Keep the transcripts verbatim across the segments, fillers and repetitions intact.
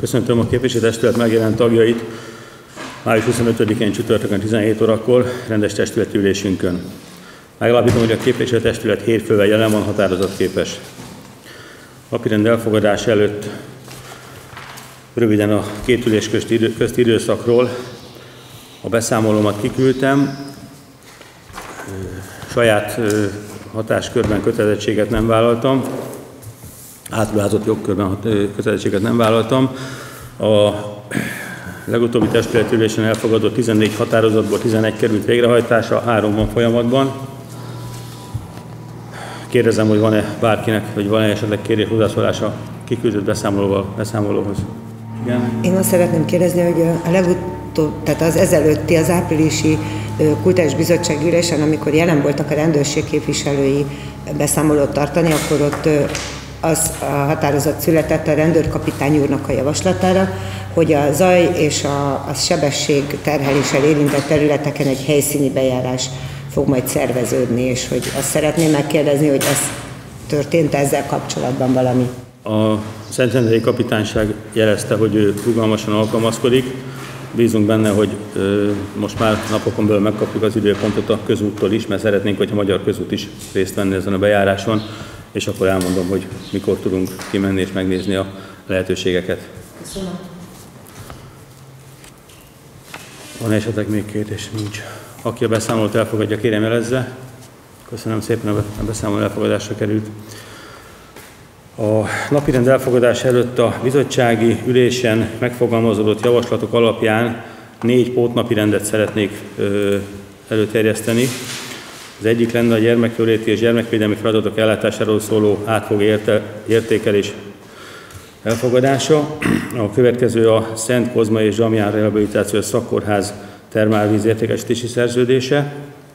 Köszöntöm a képviselőtestület megjelent tagjait május huszonötödikén csütörtökön tizenhét órakor rendes testületi ülésünkön. Megállapítom, hogy a képviselőtestület hétfővel jelen van, határozatképes. Napirend elfogadás előtt röviden a két ülés közti, idő, közti időszakról a beszámolómat kiküldtem. Saját hatáskörben kötelezettséget nem vállaltam, átruházott jogkörben kötelezettséget nem vállaltam. A legutóbbi testületi ülésen elfogadott tizennégy határozatból tizenegy került végrehajtásra, három van folyamatban. Kérdezem, hogy van-e bárkinek, vagy van-e esetleg kérés hozzászólása kiküldött beszámolóval, beszámolóhoz. Igen? Én azt szeretném kérdezni, hogy a legutóbb, tehát az ezelőtti, az áprilisi kulturális bizottsági ülésen, amikor jelen voltak a rendőrség képviselői beszámolót tartani, akkor ott az a határozat született a rendőrkapitány úrnak a javaslatára, hogy a zaj és a, a sebesség terheléssel érintett területeken egy helyszíni bejárás fog majd szerveződni, és hogy azt szeretném megkérdezni, hogy ez történt ezzel kapcsolatban valami. A Szentendrei kapitányság jelezte, hogy ő rugalmasan alkalmazkodik. Bízunk benne, hogy ö, most már napokon belül megkapjuk az időpontot a közúttól is, mert szeretnénk, hogy a Magyar Közút is részt venni ezen a bejáráson, és akkor elmondom, hogy mikor tudunk kimenni és megnézni a lehetőségeket. Köszönöm. Van esetleg még kérdés? Nincs. Aki a beszámolót elfogadja, kérem jelezze. Köszönöm szépen, a beszámoló elfogadásra került. A napirend elfogadás előtt a bizottsági ülésen megfogalmazódott javaslatok alapján négy pótnapirendet szeretnék ö, előterjeszteni. Az egyik lenne a gyermekjóléti és gyermekvédelmi feladatok ellátásáról szóló átfogó érte, értékelés elfogadása. A következő a Szent Kozma és Zsamján Rehabilitációs Szakkórház termálvíz értékesítési szerződése.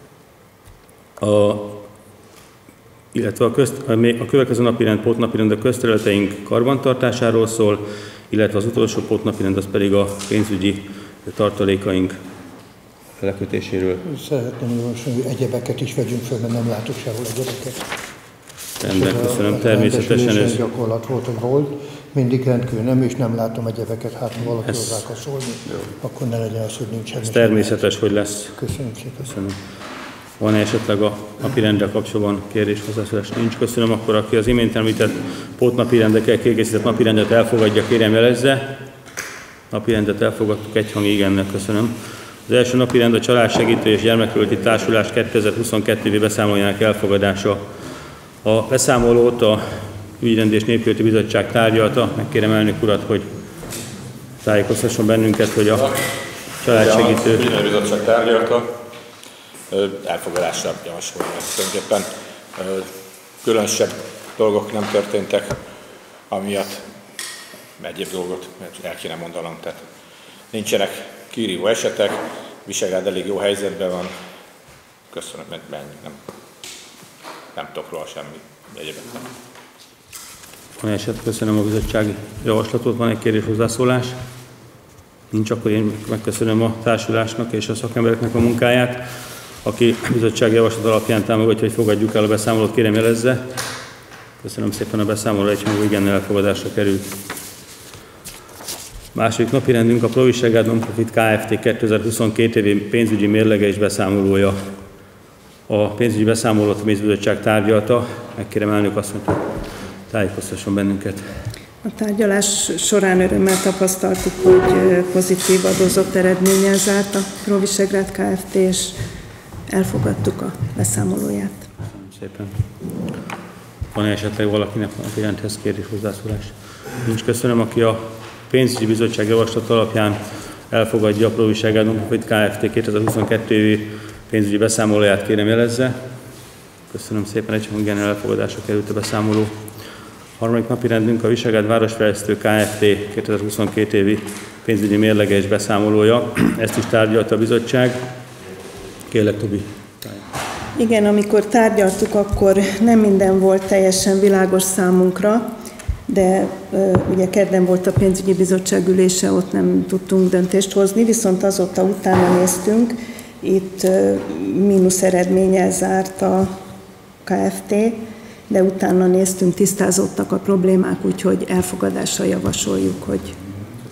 A, illetve a, közt, a, a következő napirend, pótnapirend a közterületeink karbantartásáról szól, illetve az utolsó pótnapirend az pedig a pénzügyi tartalékaink lekötéséről. Szeretném javasolni, hogy egyebeket is vegyünk föl, mert nem látok sehol egyebeket. Rendben, köszönöm. Természetesen ez... gyakorlat volt, hogy volt, mindig rendkívül nem, és nem látom egyebeket, hát ha valaki ez... hozzá akar szólni, akkor ne legyen az, hogy nincsen. Ez természetes, hogy lesz. Köszönöm szépen. Köszönöm. Van -e esetleg a napirenddel kapcsolatban kérdés, hozzászólás? Nincs. Köszönöm. Akkor aki az imént említett pótnapirendekkel kiegészített napirendet elfogadja, kérem jelezze. Napirendet elfogadtuk egyhangi igennel. Köszönöm. Az első napirend a Családsegítő és Gyermekjóléti Társulás kétezer-huszonkettő évi beszámolójának elfogadása. A beszámolót a Ügyrendi és Népjóléti Bizottság tárgyalta. Megkérem elnök urat, hogy tájékoztasson bennünket, hogy a Családsegítő... A Ügyrendi Bizottság tárgyalta, elfogadásra javasolja. Tulajdonképpen különösebb dolgok nem történtek, amiatt egyéb dolgot el kéne mondanom. Tehát nincsenek kirívó esetek, Visegrád elég jó helyzetben van. Köszönöm, mert ennyi, nem, nem tudok róla semmi egyébként. Van eset, köszönöm a bizottsági javaslatot, van egy kérdés, hozzászólás? Nincs, akkor én megköszönöm a társulásnak és a szakembereknek a munkáját. Aki a bizottsági javaslat alapján támogatja, hogy fogadjuk el a beszámolót, kérem jelezze. Köszönöm szépen, a beszámoló egyhangú igennel elfogadásra került. Második napirendünk a Provisegrád Non-Profit Kft. kétezer-huszonkettő évi pénzügyi mérlege és beszámolója. A pénzügyi beszámolót a Pénzbizottság tárgyalta. Megkérem elnök azt, hogy tájékoztasson bennünket. A tárgyalás során örömmel tapasztaltuk, hogy pozitív adózott eredménnyel zárt a Provisegrád Kft. És elfogadtuk a beszámolóját. Köszönöm szépen. Van-e esetleg valakinek a napirendhez kérdés, hozzászólás? Nincs. Köszönöm. Aki a Pénzügyi Bizottság javaslat alapján elfogadja a Provisegrád Non-Profit Kft. kétezer-huszonkettő évi pénzügyi beszámolóját, kérem jelezze. Köszönöm szépen, egyhangon elfogadásra került a beszámoló. A harmadik napi rendünk a Visegrád Városfejlesztő Kft. kétezer-huszonkettő évi pénzügyi mérlege és beszámolója. Ezt is tárgyalta a bizottság. Kérlek, Tobi. Igen, amikor tárgyaltuk, akkor nem minden volt teljesen világos számunkra, de ugye kedden volt a pénzügyi bizottság ülése, ott nem tudtunk döntést hozni, viszont azóta utána néztünk, itt mínusz eredménnyel zárt a Kft., de utána néztünk, tisztázottak a problémák, úgyhogy elfogadással javasoljuk, hogy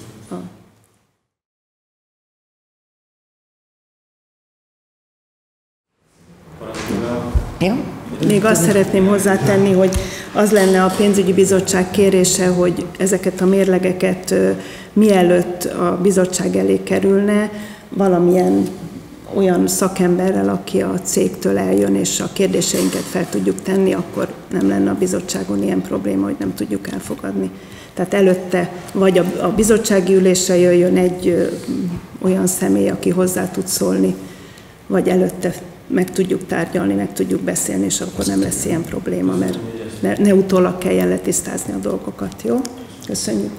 Ja. Még azt szeretném hozzátenni, hogy az lenne a pénzügyi bizottság kérése, hogy ezeket a mérlegeket mielőtt a bizottság elé kerülne, valamilyen olyan szakemberrel, aki a cégtől eljön, és a kérdéseinket fel tudjuk tenni, akkor nem lenne a bizottságon ilyen probléma, hogy nem tudjuk elfogadni. Tehát előtte vagy a bizottsági ülésre jöjjön egy ö, olyan személy, aki hozzá tud szólni, vagy előtte meg tudjuk tárgyalni, meg tudjuk beszélni, és akkor nem lesz ilyen probléma, mert ne, ne utólag kelljen letisztázni a dolgokat, jó? Köszönjük.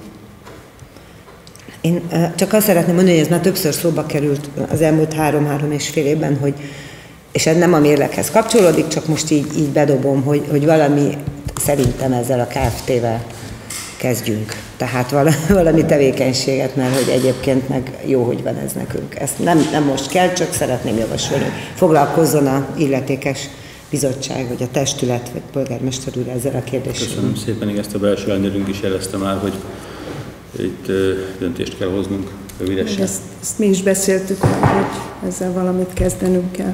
Én csak azt szeretném mondani, hogy ez már többször szóba került az elmúlt három-három és fél évben, hogy, és ez nem a mérleghez kapcsolódik, csak most így, így bedobom, hogy, hogy valami szerintem ezzel a Kft-vel kezdjünk. Tehát valami tevékenységet, mert hogy egyébként meg jó, hogy van ez nekünk. Ezt nem, nem most kell, csak szeretném javasolni, hogy foglalkozzon a illetékes bizottság, vagy a testület, vagy polgármester úr ezzel a kérdéssel. Köszönöm szépen, ezt a belső ellenőrünk is jelezte már, hogy itt döntést kell hoznunk rövidesen. Ezt, ezt mi is beszéltük, hogy ezzel valamit kezdenünk kell.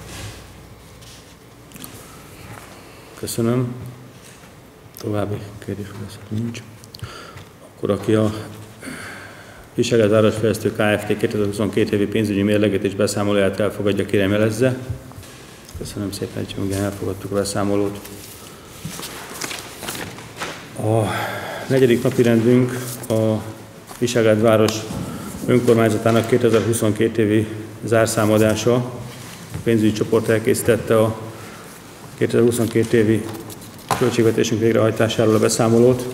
Köszönöm. További kérdés nincs. Akkor aki a Visegrád Városfejlesztő Kft. kétezer-huszonkettő évi pénzügyi mérleget és beszámolóját elfogadja, kérem jelezze. Köszönöm szépen, hogy igen, elfogadtuk a beszámolót. A negyedik napi rendünk a Visegrád város önkormányzatának kétezer-huszonkettő évi zárszámadása. A pénzügyi csoport elkészítette a kétezer-huszonkettő évi költségvetésünk végrehajtásáról a beszámolót.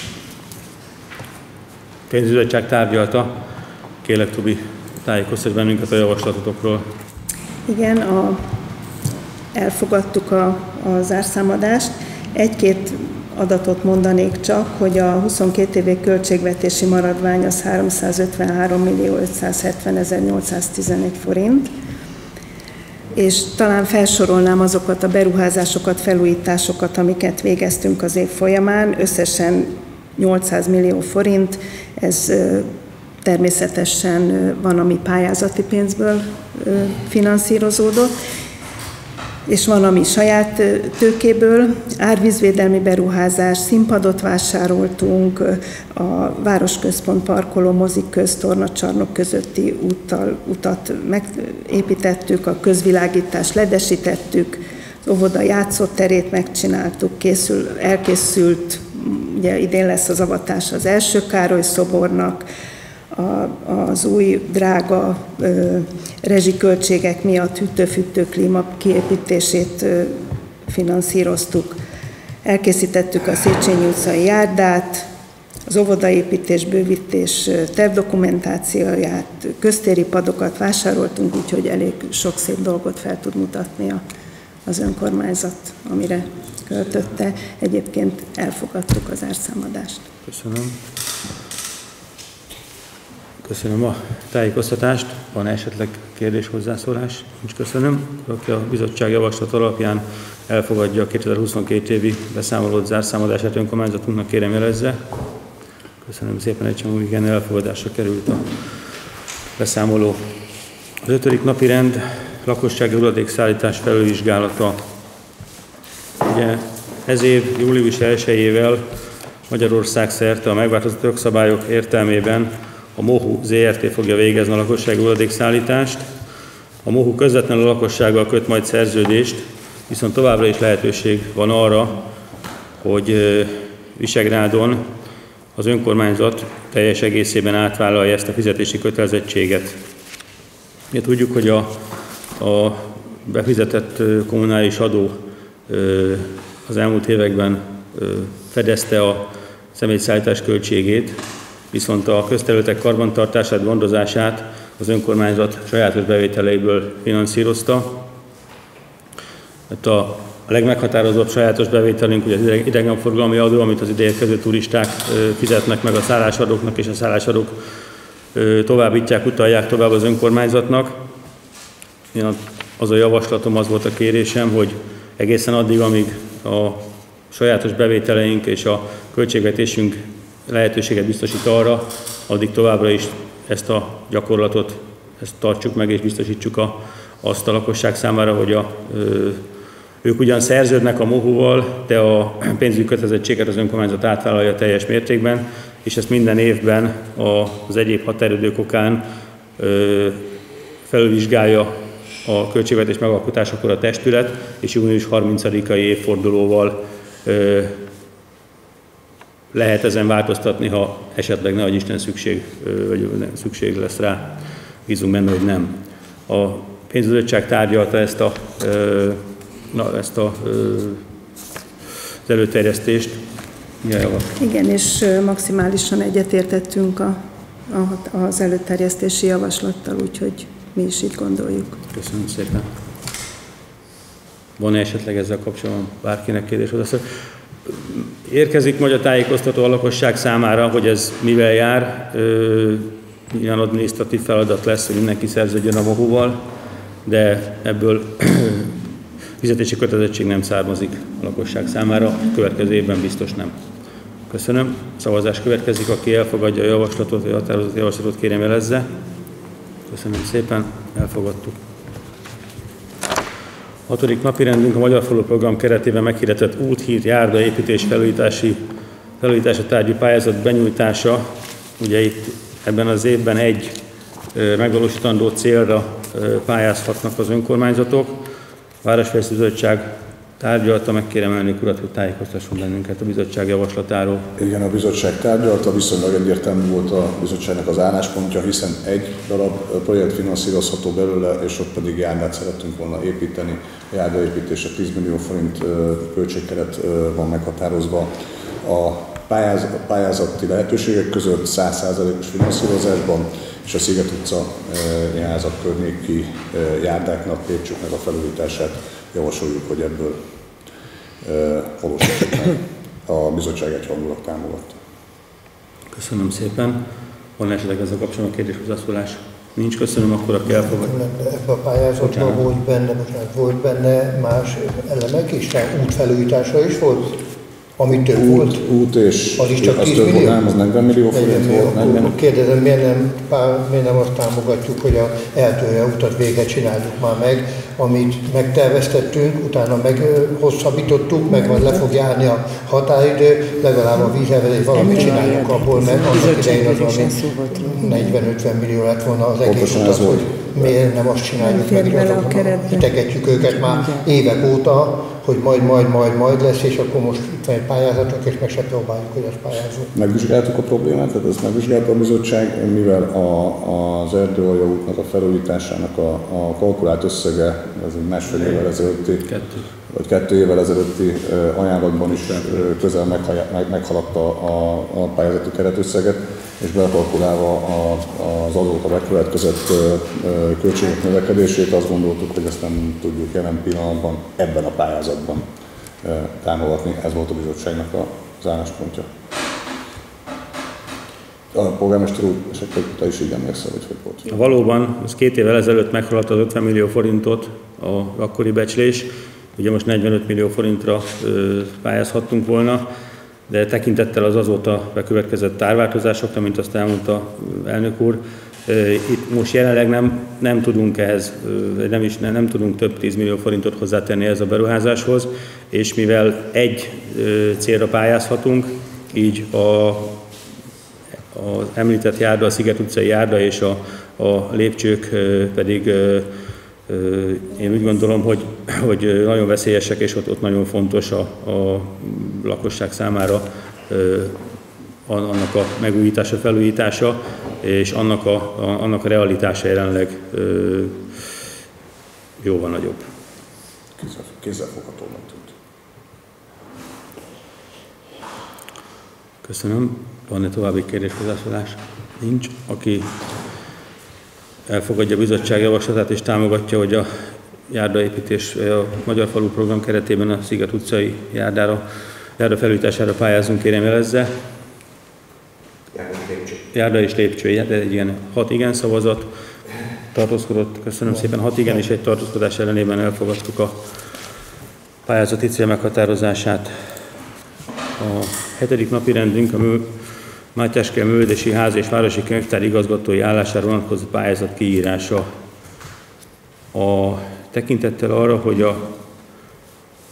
A pénzügybizottság tárgyalta. Kérlek, Tobi, tájékoztatj bennünket a javaslatotokról. Igen, a, elfogadtuk a, a zárszámadást. Egy-két adatot mondanék csak, hogy a huszonkettő évi költségvetési maradvány az háromszázötvenhárom millió ötszázhetvenezer-nyolcszáztizenegy forint, és talán felsorolnám azokat a beruházásokat, felújításokat, amiket végeztünk az év folyamán, összesen nyolcszáz millió forint, ez természetesen van, ami pályázati pénzből finanszírozódott, és van, ami saját tőkéből, árvízvédelmi beruházás, színpadot vásároltunk, a Városközpont parkoló, mozik, köztornacsarnok közötti úttal, utat megépítettük, a közvilágítást ledesítettük, az óvoda játszóterét megcsináltuk, készül, elkészült, ugye idén lesz az avatás az első Károly szobornak, A, az új drága ö, rezsiköltségek miatt hűtő-fűtő klíma kiépítését ö, finanszíroztuk. Elkészítettük a Széchenyi utcai járdát, az óvodaépítés, bővítés tervdokumentációját, köztéri padokat vásároltunk, úgyhogy elég sok szép dolgot fel tud mutatni a, az önkormányzat, amire költötte. Egyébként elfogadtuk az árszámadást. Köszönöm. Köszönöm a tájékoztatást. Van esetleg kérdés, hozzászólás? Nincs, köszönöm. Aki a bizottság javaslat alapján elfogadja a kétezer-huszonkettő évi beszámolót zárszámadását önkormányzatunknak, kérem jelezze. Köszönöm szépen, egy csomó igen, elfogadásra került a beszámoló. Az ötödik napi rend, lakossági hulladékszállítás felülvizsgálata. Ugye ez év július elsejével Magyarország szerte a megváltozott jogszabályok értelmében a MOHU zé er té fogja végezni a lakossági hulladékszállítást. A MOHU közvetlenül a lakossággal köt majd szerződést, viszont továbbra is lehetőség van arra, hogy Visegrádon az önkormányzat teljes egészében átvállalja ezt a fizetési kötelezettséget. Mi tudjuk, hogy a, a befizetett kommunális adó az elmúlt években fedezte a személyszállítás költségét, viszont a közterületek karbantartását, gondozását az önkormányzat sajátos bevételeiből finanszírozta. Hát a, a legmeghatározóbb sajátos bevételünk ugye az idegenforgalmi adó, amit az ideérkező turisták fizetnek meg a szállásadóknak, és a szállásadók továbbítják, utalják tovább az önkormányzatnak. Az a javaslatom, az volt a kérésem, hogy egészen addig, amíg a sajátos bevételeink és a költségvetésünk lehetőséget biztosít arra, addig továbbra is ezt a gyakorlatot ezt tartsuk meg, és biztosítsuk a, azt a lakosság számára, hogy a ö, Ők ugyan szerződnek a MOHU-val, de a pénzügyi kötelezettséget az önkormányzat átvállalja teljes mértékben, és ezt minden évben az egyéb határidők okán felülvizsgálja a költségvetés megalkotásakor a testület, és június harmincadikai évfordulóval lehet ezen változtatni, ha esetleg nehogy Isten szükség, vagy szükség lesz rá. Bízunk benne, hogy nem. A pénzbizottság tárgyalta ezt a, na, ezt a, az előterjesztést. Igen, és maximálisan egyetértettünk a, a, az előterjesztési javaslattal, úgyhogy mi is így gondoljuk. Köszönöm szépen. Van-e esetleg ezzel kapcsolatban bárkinek kérdés hozzá? Érkezik magyar tájékoztató a lakosság számára, hogy ez mivel jár. Ilyen adminisztratív feladat lesz, hogy mindenki szerződjön a MOHU-val, de ebből fizetési kötelezettség nem származik a lakosság számára, a következő évben biztos nem. Köszönöm. Szavazás következik, aki elfogadja a javaslatot, vagy a határozott javaslatot, kérem jelezze. Köszönöm szépen, elfogadtuk. Hatodik napi rendünk a Magyar Falu Program keretében meghirdetett út, híd, járda, építés, felújítási, felújítása tárgyú pályázat benyújtása. Ugye itt ebben az évben egy megvalósítandó célra pályázhatnak az önkormányzatok. A Városfejlesztési Bizottság tárgyalta, megkérem elnök urat, hogy tájékoztasson bennünket a bizottság javaslatáról. Igen, a bizottság tárgyalta, viszonylag egyértelmű volt a bizottságnak az álláspontja, hiszen egy darab projekt finanszírozható belőle, és ott pedig járdát szerettünk volna építeni. A járdaépítésre tíz millió forint költségkeret van meghatározva. A pályázati lehetőségek között száz százalékos finanszírozásban, és a Sziget utca járázat környéki járdáknak, lépcsőknek a felújítását javasoljuk, hogy ebből valósítsuk meg. A bizottság egyhangulag támogatta. Köszönöm szépen. Van esetleg ezzel kapcsolatban kérdés, hozzászólás? Nincs, köszönöm, akkor aki elfogad. Ebben a pályázatban volt benne, bocsánat, volt benne más elemek is, tehát útfelújítása is volt? Ami több út, volt? Út és az is csak az tíz több millió? volt, az negyven millió forint volt. negyven. Kérdezem, miért nem, miért nem azt támogatjuk, hogy a eltője utat véget csináljuk már meg, amit megterveztettünk, utána meghosszabbítottuk, meg majd le fog járni a határidő, legalább a vízhelvedély valamit csináljuk abból, mert annak idején az valami negyven-ötven millió lett volna az egész utat, hogy miért nem azt csináljuk meg, hogy itegetjük őket már évek óta, hogy majd, majd, majd, majd lesz, és akkor most itt van egy pályázatok, és meg se próbáljuk, hogy ezt pályázunk. Megvizsgáltuk a problémát, tehát ezt megvizsgálta a bizottság, mivel a, az Erdőalja útnak a felújításának a, a kalkulált összege, ez egy másfél évvel ezelőtti, kettő. vagy kettő évvel ezelőtti ajánlatban is közel meghaladta a, a pályázati keretösszeget, és bekalkulálva az azóta bekövetkezett költségek növekedését, azt gondoltuk, hogy ezt nem tudjuk jelen pillanatban ebben a pályázatban támogatni. Ez volt a bizottságnak az álláspontja. A polgármester úr esetleg te is így emlékszel, hogy hogy volt? Valóban, az két évvel ezelőtt meghaladta az ötven millió forintot a akkori becslés. Ugye most negyvenöt millió forintra pályázhattunk volna, de tekintettel az azóta bekövetkezett árváltozásokra, mint azt elmondta elnök úr, itt most jelenleg nem, nem tudunk ehhez, nem, is, nem, nem tudunk több tíz millió forintot hozzátenni ez a beruházáshoz, és mivel egy célra pályázhatunk, így a, az említett járda, a Sziget utcai járda és a, a lépcsők pedig én úgy gondolom, hogy, hogy nagyon veszélyesek, és ott, ott nagyon fontos a, a lakosság számára annak a megújítása, felújítása, és annak a, a, annak a realitása jelenleg jóval nagyobb. Kézzelfoghatónak tűnt. Köszönöm. Van-e további kérdés, hozzászólás? Nincs. Aki elfogadja a bizottság javaslatát és támogatja, hogy a járdaépítés a Magyar Falu Program keretében a Sziget utcai járdára, járda felújítására pályázunk, kérem jelezze. Járda és lépcső, de egy ilyen hat igen szavazat tartózkodott, köszönöm szépen, hat igen és egy tartózkodás ellenében elfogadtuk a pályázati cél meghatározását. A hetedik napi rendünk a mű, Mátyáskei Művelődési Ház és Városi Könyvtár igazgatói állására vonatkozó pályázat kiírása. A tekintettel arra, hogy a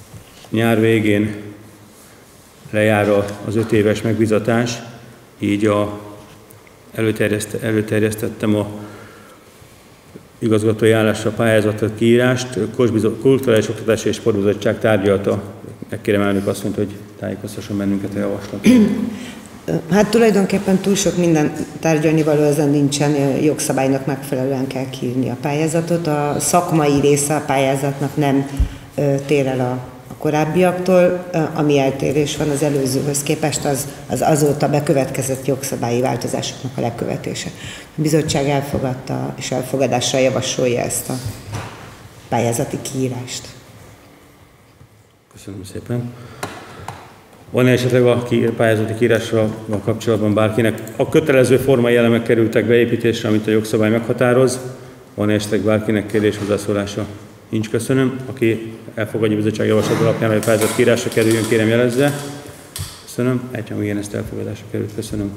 nyár végén lejár az öt éves megbízatás, így a, előterjeszt, előterjesztettem a igazgatói állásra pályázatot, kiírást. Kulturális Oktatási és Sportbizottság tárgyalta. Megkérem elnök azt mondta, hogy tájékoztasson bennünket a javaslatot. Hát tulajdonképpen túl sok minden tárgyalni való ezen nincsen, jogszabálynak megfelelően kell kiírni a pályázatot. A szakmai része a pályázatnak nem tér el a korábbiaktól, ami eltérés van az előzőhöz képest, az, az azóta bekövetkezett jogszabályi változásoknak a lekövetése. A bizottság elfogadta és elfogadásra javasolja ezt a pályázati kiírást. Köszönöm szépen. Van-e esetleg a pályázati kiírásra kapcsolatban bárkinek? A kötelező formai elemek kerültek beépítésre, amit a jogszabály meghatároz. Van-e esetleg bárkinek kérdés, hozzászólása? Nincs, köszönöm. Aki elfogadja a bizottság javaslat alapján, hogy a pályázat kiírásra kerüljön, kérem jelezze. Köszönöm. Egyhangú igen, ezt elfogadásra került. Köszönöm.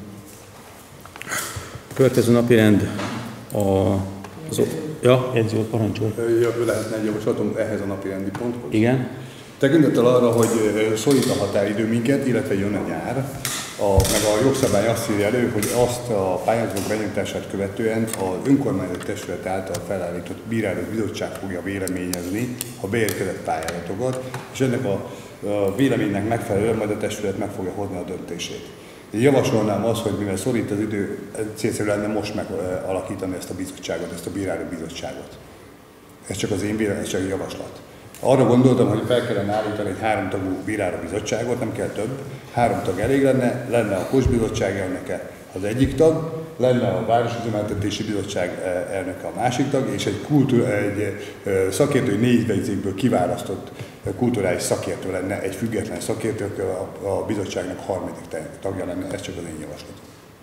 A következő napi rend a... Az, ja, jegyző, parancsol. Lehetne egy javaslatom ehhez a napi rendi ponthoz? Igen. Tekintettel arra, hogy szorít a határidő minket, illetve jön a nyár, a, meg a jogszabály azt írja elő, hogy azt a pályázatok benyújtását követően az önkormányzati testület által felállított bíráló bizottság fogja véleményezni a beérkezett pályázatokat, és ennek a, a véleménynek megfelelően majd a testület meg fogja hozni a döntését. Én javasolnám azt, hogy mivel szorít az idő, célszerű lenne most megalakítani ezt a bizottságot, ezt a bíráló bizottságot. Ez csak az én véleményem, ez csak egy javaslat. Arra gondoltam, hogy fel kellene állítani egy háromtagú bíráló bizottságot, nem kell több. Három tag elég lenne, lenne a Kos bizottság elnöke az egyik tag, lenne a Városüzemeltetési Bizottság elnöke a másik tag, és egy, kultúra, egy szakértői négy jegyzékből kiválasztott kulturális szakértő lenne, egy független szakértő, a, a bizottságnak harmadik tagja lenne, ez csak az én javaslatom.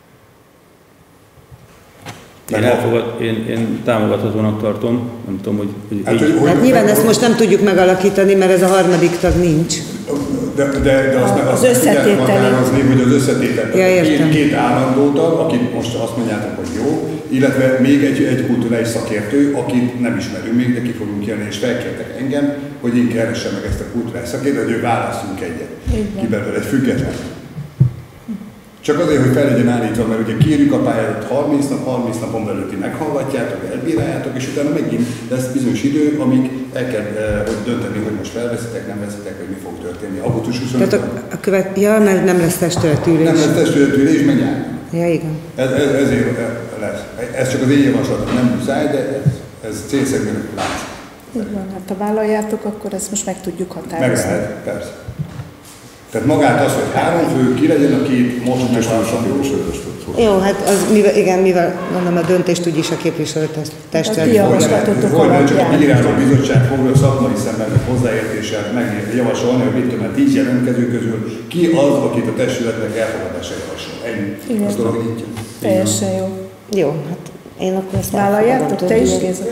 Én, elfogad, én, én támogathatónak tartom, nem tudom, hogy... hogy hát, hogy, hát nyilván ezt most nem tudjuk megalakítani, mert ez a harmadik tag nincs. De, de, de azt meg azt határozni, hogy az összetétel. Ja, két, két állandó tag, akit most azt mondjátok, hogy jó, illetve még egy, egy kulturális szakértő, akit nem ismerünk még, de ki fogunk jönni, és felkértek engem, hogy én keressem meg ezt a kulturális szakértőt, hogy ő választunk egyet. Ki belőle egy független. Csak azért, hogy fel legyen állítva, mert ugye kérjük a pályázatot harminc nap, harminc napon belül ti meghallgatjátok, elbíráljátok, és utána megint lesz bizonyos idő, amíg el kell eh, hogy dönteni, hogy most felveszitek, nem veszitek, hogy mi fog történni. augusztus huszonötödike. Tehát a, a követ... Ja, mert nem lesz testületülés. Nem lesz testületülés, meg nyár. Ja, igen. Ez, ez, ezért lesz. Ez csak az én javaslatom, nem muszáj, de ez, ez célszerűen látszik. Így van, hát ha vállaljátok, akkor ezt most meg tudjuk határozni. Meg lehet, persze. Tehát magát az, hogy három fő, ki legyen a két, most nem van. Jó, hát az, mivel, igen, mivel mondom, a döntést úgyis a képviselőtestület. A javaslatotok alapján. A bíráló bizottság fogja szakmai szemben hozzáértéssel meg javasolni, hogy mit tudom, mert tíz jelentkező közül ki az, akit a testületnek elfogadása javasol. Ennyi. Igen. Az dolog így. Teljesen jó. Jó, hát én akkor ezt vállaljátok, te is, Géza?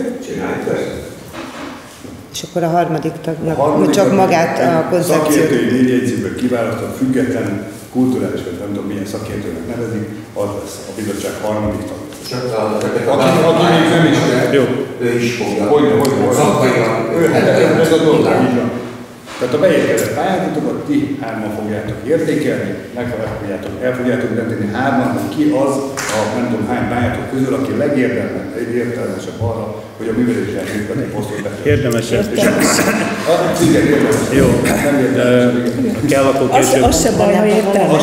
És akkor a harmadik tagnak, csak magát a koncepciót. Szakértői négy jegyzékből kiválasztott, független, kulturális, vagy nem tudom milyen szakértőnek nevezik, az lesz a bizottság harmadik tag. Csak a, aki, aki még nem ismer, ő is fogja. Hogyne, hogyne, hogyne. Szakmailag. Ez a dolog, így van. Tehát a beérkezett pályázatokat ti hárman fogjátok értékelni, megfogjátok, el fogjátok dönteni hárman, hogy ki az a nem tudom hány pályázatok közül, aki legértelmesebb arra, hogy a műveléssel működni posztot betöltse. Érdemesebb. Igen, érdemes. Jó, kell akkor később. Az se baj, ha értelmes.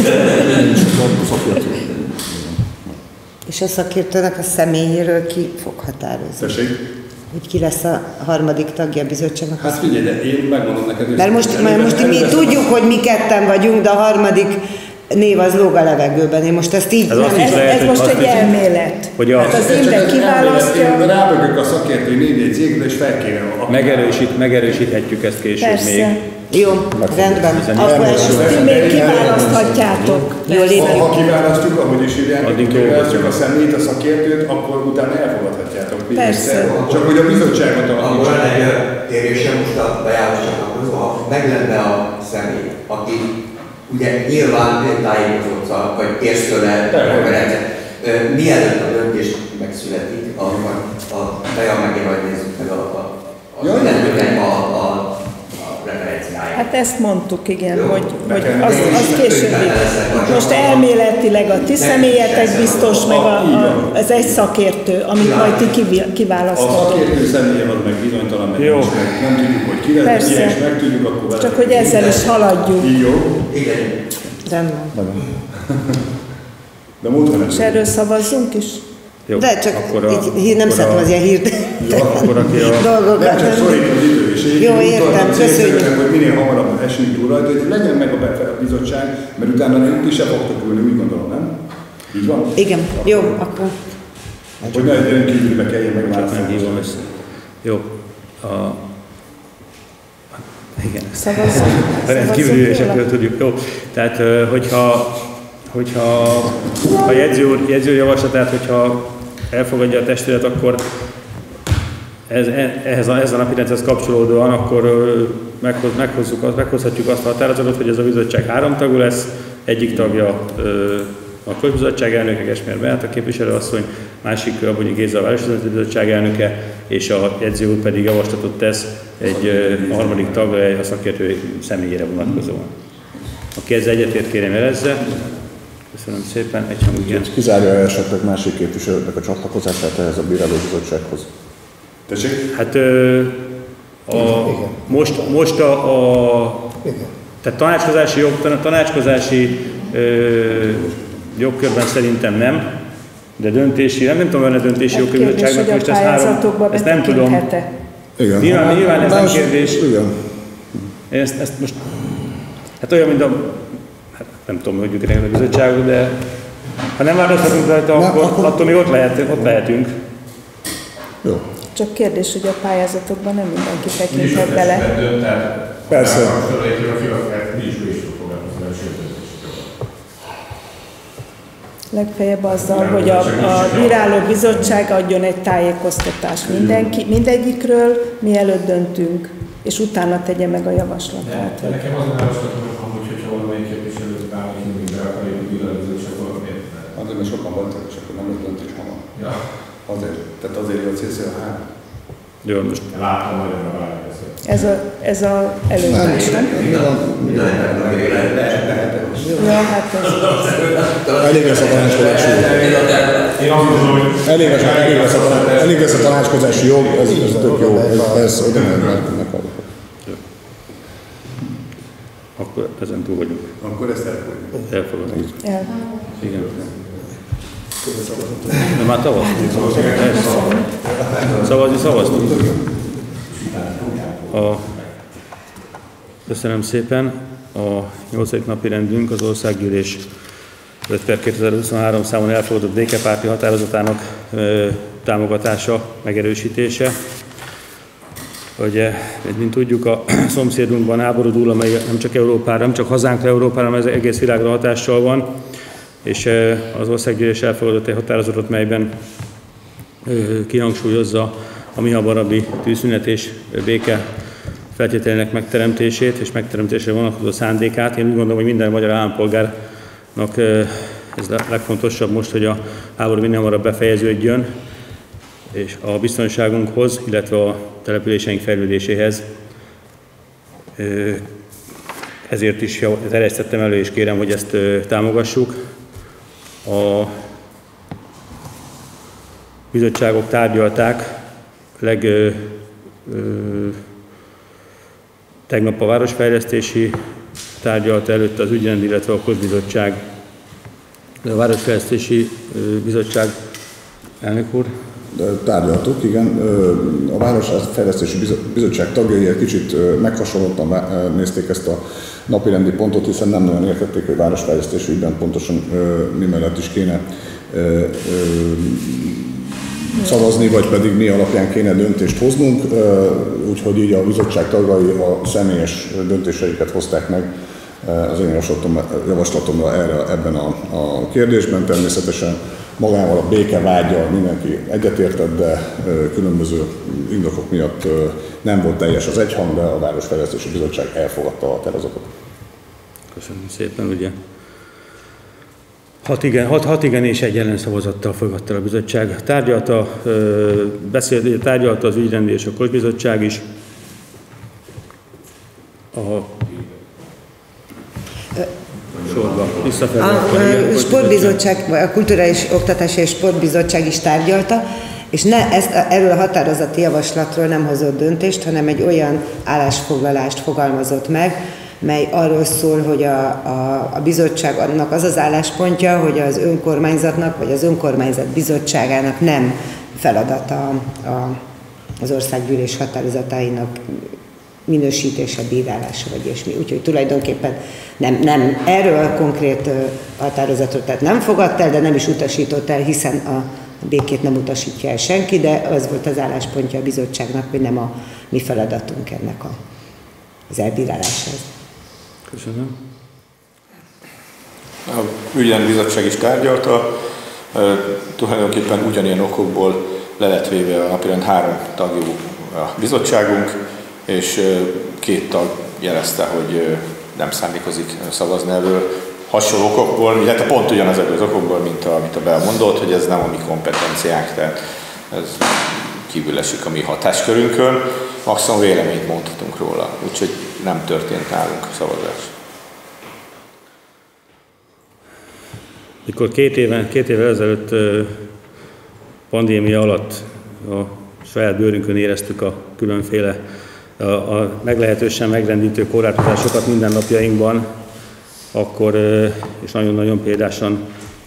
És a szakértőnek a személyéről ki fog határozni? Tessék? Hogy ki lesz a harmadik tagja a bizottságnak? Hát figyelj, de én megmondom neked. Mert most, mert most mi tudjuk, hogy mi ketten vagyunk, de a harmadik név az lóg a levegőben. Én most ezt így... Ez, nem, ez, lehet, ez most egy elmélet. Hogy a, hát az ember kiválasztja. Én rábögök a szakértői névjegyzékre, és felkérem a... Megerősít, megerősíthetjük ezt később Persze. még. Jó, rendben. Akkor ezt még kiválaszthatjátok. Jó, ha, ha kiválasztjuk, ahogy is írják, addig kiválasztjuk a személyt, a szakértőt, akkor utána elfogadhatjátok. Persze. Csak hogy a bizottságot Akkor alakítsák. lenne egy kérdésem most a bejáratosaknak, ha meg lenne a személy, aki ugye nyilván tájékozott, vagy érsz tőle referenciát, mielőtt a döntés megszületik, a, a Deja megint majd nézzük meg a, a, a, a, a, a referenciáját. Hát ezt mondtuk, igen, hogy, hogy az, az később. Most elméletileg a ti személyetek biztos, meg a, a, az egy szakértő, amit majd ti kiválasztotok. A szakértő személyen az meg bizonytalan, meg jó. Nem tudjuk, hogy ki lesz, és megtudjuk, akkor vele. Csak hogy ezzel is haladjunk. Így jó? Igen. Rendben. De múltkor nem. És erről szavazzunk is? Jó, De csak akkor a, így, hír, nem akkor szeretem a- az ilyen hírt. Jó, akkor aki a... dolgokat. Nem csak szorít az idő, és így Jó, úgy értem, tartom köszönjük. célszerűen, hogy minél hamarabb esünk túl rajta, hogy legyen meg a befelé bizottság, mert utána ti se fogtok ülni, úgy gondolom, nem? Így van? Igen, jó, akkor. Hogy ne egy rendkívülibe kelljen Csak megválasztani. meghívom össze. Jó. A... Igen. Szavazzunk. A rendkívüli ülésekről tudjuk. Jó. Tehát, ö, hogyha, hogyha a jegyző, jegyző javaslatát, hogyha elfogadja a testület, akkor ez, ehhez, a, ehhez a napirendhez kapcsolódóan, akkor ö, meghoz, meghozzuk, azt- meghozhatjuk azt a határozatot, hogy ez a bizottság három tagú lesz, egyik tagja ö, a közbizottság elnöke, Gesmér Beáta képviselőasszony, másik Abonyi Géza a Városvezető Bizottság elnöke, és a jegyző úr pedig javaslatot tesz egy ö, a harmadik tagra, a szakértő személyére vonatkozóan. Aki ezzel egyetért, kérem jelezze. Köszönöm szépen, egyhangú igen. Kizárja esetleg másik képviselőknek a csatlakozását ehhez a bírálóbizottsághoz. Tessék? Hát ö, a, most, most a, a tehát tanácskozási jog, tanácskozási ö, jogkörben szerintem nem, de döntési, nem, nem tudom, van a döntési Kérdés, jogkörbizottságnak, hogy a most ezt három, pályázatokba ezt nem tudom. betekinthet-e? Igen. Nyilván, nyilván ez nem Más- kérdés. Igen. Én ezt, ezt most, hát olyan, mint a, hát nem tudom, hogy működnek a bizottságok, de ha nem változhatunk rajta, Na, akkor, akkor- attól még ott, lehet, ott lehetünk. Jó. Csak kérdés, hogy a pályázatokban nem mindenki tekinthet bele. Persze. Legfeljebb azzal, hogy a, a bíráló bizottság adjon egy tájékoztatást mindenki, mindegyikről, mielőtt döntünk, és utána tegye meg a javaslatát. De nekem az a javaslatom, hogy amúgy, hogyha valamelyik képviselő bármelyik mindig be akarja, hogy bírálózó, és akkor miért ne? Azért, mert sokan voltak, és akkor nem lesz döntés hamar. Ja, Azért. Tehát azért jó a célszél a három. Jó, most látom nagyon a választásra. Ez a, ez a előzés, nem? Ja, hát ez... Elég lesz a tanácskozási jog. Én azt mondom, hogy Elég lesz, elég lesz, a, tanács- elég lesz a tanácskozási jog, ez, ez tök jó. Ez, ez oda meg meghalljuk. akkor ezen túl vagyunk. Akkor ezt elfogadjuk. Elfogadjuk. El. Igen. De már szavaztunk. Szavazni szavaztunk. A, köszönöm szépen. A nyolcadik napi rendünk az országgyűlés öt per kétezer-huszonhárom számon elfogadott békepárti határozatának ö, támogatása, megerősítése. Ugye, mint tudjuk, a szomszédunkban háború dúl, amely nem csak Európára, nem csak hazánkra, Európára, hanem az egész világra hatással van, és az országgyűlés elfogadott egy határozatot, melyben kihangsúlyozza a mihamarabbi tűzszünet és béke feltételének megteremtését és megteremtésre vonatkozó szándékát. Én úgy gondolom, hogy minden magyar állampolgárnak ez a legfontosabb most, hogy a háború minél hamarabb befejeződjön, és a biztonságunkhoz, illetve a településeink fejlődéséhez. Ezért is terjesztettem elő, és kérem, hogy ezt támogassuk. A bizottságok tárgyalták leg, ö, ö, tegnap a Városfejlesztési tárgyalta előtt az ügyrend, illetve a közbizottság, a Városfejlesztési Bizottság elnök úr. Tárgyaltuk, igen. A Városfejlesztési Bizottság tagjai egy kicsit meghasonlottan nézték ezt a napirendi pontot, hiszen nem nagyon értették, hogy városfejlesztési ügyben pontosan mi mellett is kéne szavazni, vagy pedig mi alapján kéne döntést hoznunk, úgyhogy így a bizottság tagjai a személyes döntéseiket hozták meg az én javaslatomra erre, ebben a, a kérdésben. Természetesen magával a békevággyal mindenki egyetértett, de különböző indokok miatt nem volt teljes az egyhang, de a Városfejlesztési Bizottság elfogadta a határozatot. Köszönöm szépen, ugye. Hat igen, hat, hat igen és egy ellenszavazattal fogadta a bizottság. Tárgyalta, beszélt, tárgyalta az ügyrendi és a közbizottság is. A sorba? Visszafelé. A, a sportbizottság, a Kulturális Oktatási és Sportbizottság is tárgyalta, és ne, ezt, erről a határozati javaslatról nem hozott döntést, hanem egy olyan állásfoglalást fogalmazott meg, mely arról szól, hogy a, a, a bizottság annak az az álláspontja, hogy az önkormányzatnak, vagy az önkormányzat bizottságának nem feladata a, az országgyűlés határozatainak minősítése, bírálása, vagy ilyesmi. Úgyhogy tulajdonképpen nem, nem erről a konkrét határozatot tehát nem fogadta el, de nem is utasított el, hiszen a békét nem utasítja el senki, de az volt az álláspontja a bizottságnak, hogy nem a mi feladatunk ennek a, az elbírálásához. Köszönöm. A ügyrendi bizottság is tárgyalta, tulajdonképpen ugyanilyen okokból le lett véve a napirend három tagú a bizottságunk, és két tag jelezte, hogy nem szándékozik szavazni erről. Hasonló okokból, illetve pont ugyanazokból az okokból, mint a, mint a belmondott, hogy ez nem a mi kompetenciánk, tehát ez kívül esik a mi hatáskörünkön. Maximum véleményt mondhatunk róla, úgyhogy nem történt nálunk szavazás. Mikor két éven, két évvel ezelőtt pandémia alatt a saját bőrünkön éreztük a különféle, a, a meglehetősen megrendítő korlátozásokat mindennapjainkban, akkor, és nagyon-nagyon példásan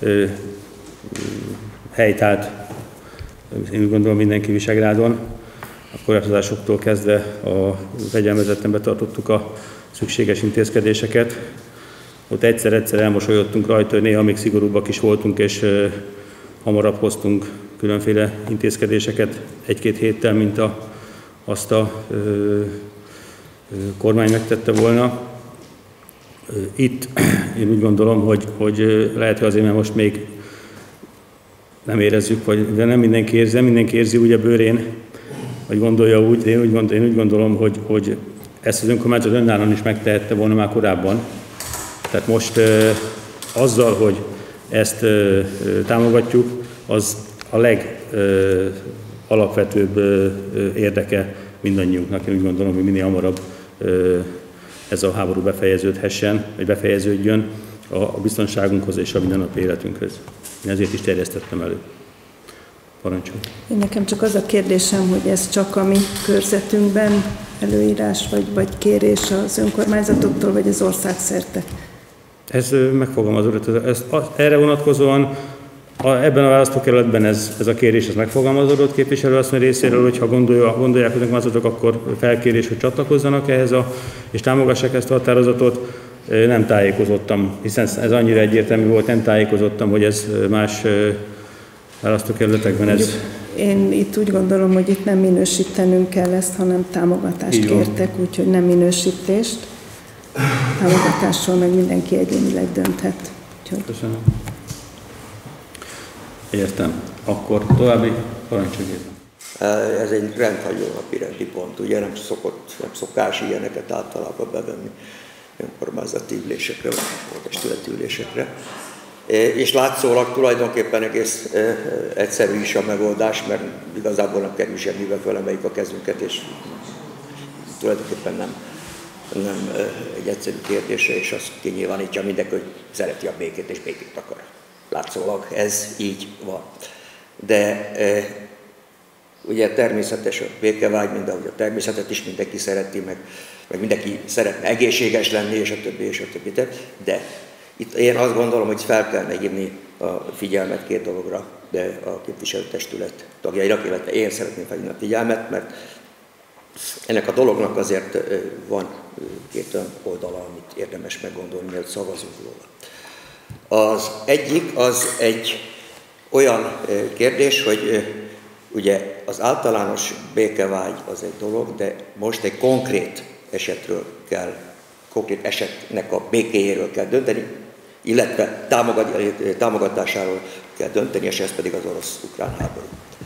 helytált, én úgy gondolom mindenki Visegrádon, a korlátozásoktól kezdve a fegyelmezetten betartottuk a szükséges intézkedéseket. Ott egyszer-egyszer elmosolyodtunk rajta, hogy néha még szigorúbbak is voltunk, és hamarabb hoztunk különféle intézkedéseket egy-két héttel, mint a, azt a ö, ö, kormány megtette volna. Itt én úgy gondolom, hogy, hogy lehet, hogy azért, mert most még nem érezzük, vagy, de nem mindenki érzi, nem mindenki érzi úgy a bőrén, vagy gondolja úgy, de én úgy, gondol, én úgy gondolom, hogy, hogy ezt az önkormányzat önállóan is megtehette volna már korábban. Tehát most e, azzal, hogy ezt e, támogatjuk, az a legalapvetőbb e, érdeke mindannyiunknak. Én úgy gondolom, hogy minél hamarabb e, ez a háború befejeződhessen, vagy befejeződjön a, a biztonságunkhoz és a mindennapi életünkhöz. Én ezért is terjesztettem elő. Parancsolj. Én nekem csak az a kérdésem, hogy ez csak a mi körzetünkben előírás, vagy, vagy kérés az önkormányzatoktól, vagy az országszerte? Ez megfogalmazódott. Ez, erre vonatkozóan a, ebben a választókerületben ez, ez a kérés ez megfogalmazódott képviselőasszony részéről, hogyha gondolja, gondolják az önkormányzatok, akkor felkérés, hogy csatlakozzanak ehhez a, és támogassák ezt a határozatot. Nem tájékozottam, hiszen ez annyira egyértelmű volt, nem tájékozottam, hogy ez más választókerületekben ez... Én itt úgy gondolom, hogy itt nem minősítenünk kell ezt, hanem támogatást kértek, úgyhogy nem minősítést. Támogatásról meg mindenki egyénileg dönthet. Úgyhogy... Köszönöm. Értem. Akkor további parancsoljon. Ez egy rendhagyó napirendi pont, ugye nem szokott, nem szokás ilyeneket általában bevenni önkormányzati ülésekre, vagy testületi ülésekre. És látszólag tulajdonképpen egész egyszerű is a megoldás, mert igazából nem kerül semmibe, fölemeljük a kezünket, és tulajdonképpen nem, nem egy egyszerű kérdése, és azt kinyilvánítja mindenki, hogy szereti a békét, és békét akar. Látszólag ez így van. De ugye természetes a békevágy, mind ahogy a természetet is mindenki szereti, meg, meg mindenki szeretne egészséges lenni, és a többi, és a többi. De itt én azt gondolom, hogy fel kellene hívni a figyelmet két dologra, de a képviselőtestület tagjaira, illetve én szeretném felhívni a figyelmet, mert ennek a dolognak azért van két olyan oldala, amit érdemes meggondolni, mielőtt szavazunk róla. Az egyik az egy olyan kérdés, hogy ugye az általános békevágy az egy dolog, de most egy konkrét esetről kell, konkrét esetnek a békéjéről kell dönteni, illetve támogatásáról kell dönteni, és ez pedig az orosz-ukrán háború.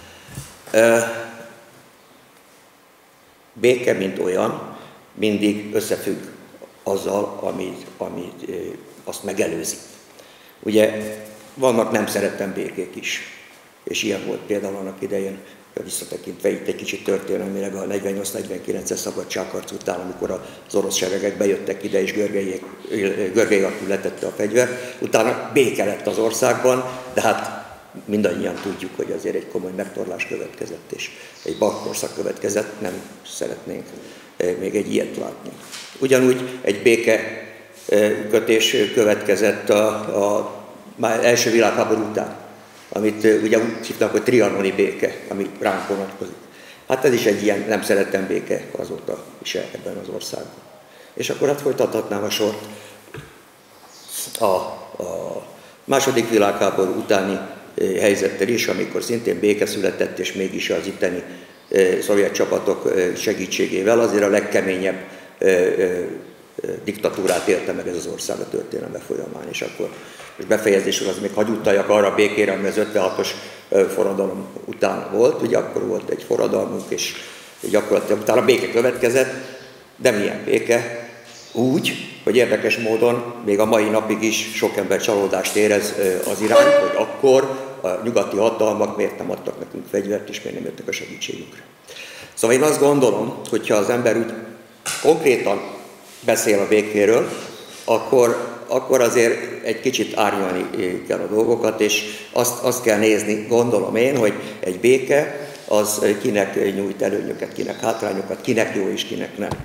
Béke, mint olyan, mindig összefügg azzal, amit, amit azt megelőzi. Ugye vannak nem szerettem békék is. És ilyen volt például annak idején, visszatekintve itt egy kicsit történelmileg a negyvennyolc negyvenkilences szabadságharc után, amikor az orosz seregek bejöttek ide, és Görgei Attila letette a fegyvert. Utána béke lett az országban, de hát mindannyian tudjuk, hogy azért egy komoly megtorlás következett, és egy barkorszak következett, nem szeretnénk még egy ilyet látni. Ugyanúgy egy békekötés következett a, a már első világháború után, amit ugye úgy hívnak, hogy trianoni béke, ami ránk vonatkozik. Hát ez is egy ilyen nem szeretem béke azóta is ebben az országban. És akkor hát folytathatnám a sort. A, a második világháború utáni helyzettel is, amikor szintén béke született, és mégis az itteni szovjet csapatok segítségével azért a legkeményebb diktatúrát élte meg ez az ország a történelme folyamán, és akkor és befejezésül az még hagy utaljak arra a békére, ami az ötvenhatos forradalom után volt. Ugye akkor volt egy forradalmunk, és gyakorlatilag utána a béke következett, de milyen béke? Úgy, hogy érdekes módon még a mai napig is sok ember csalódást érez az iránt, hogy akkor a nyugati hatalmak miért nem adtak nekünk fegyvert, és miért nem jöttek a segítségünkre. Szóval én azt gondolom, hogyha az ember úgy konkrétan beszél a békéről, akkor, akkor azért egy kicsit árnyalni kell a dolgokat, és azt, azt kell nézni, gondolom én, hogy egy béke az kinek nyújt előnyöket, kinek hátrányokat, kinek jó és kinek nem.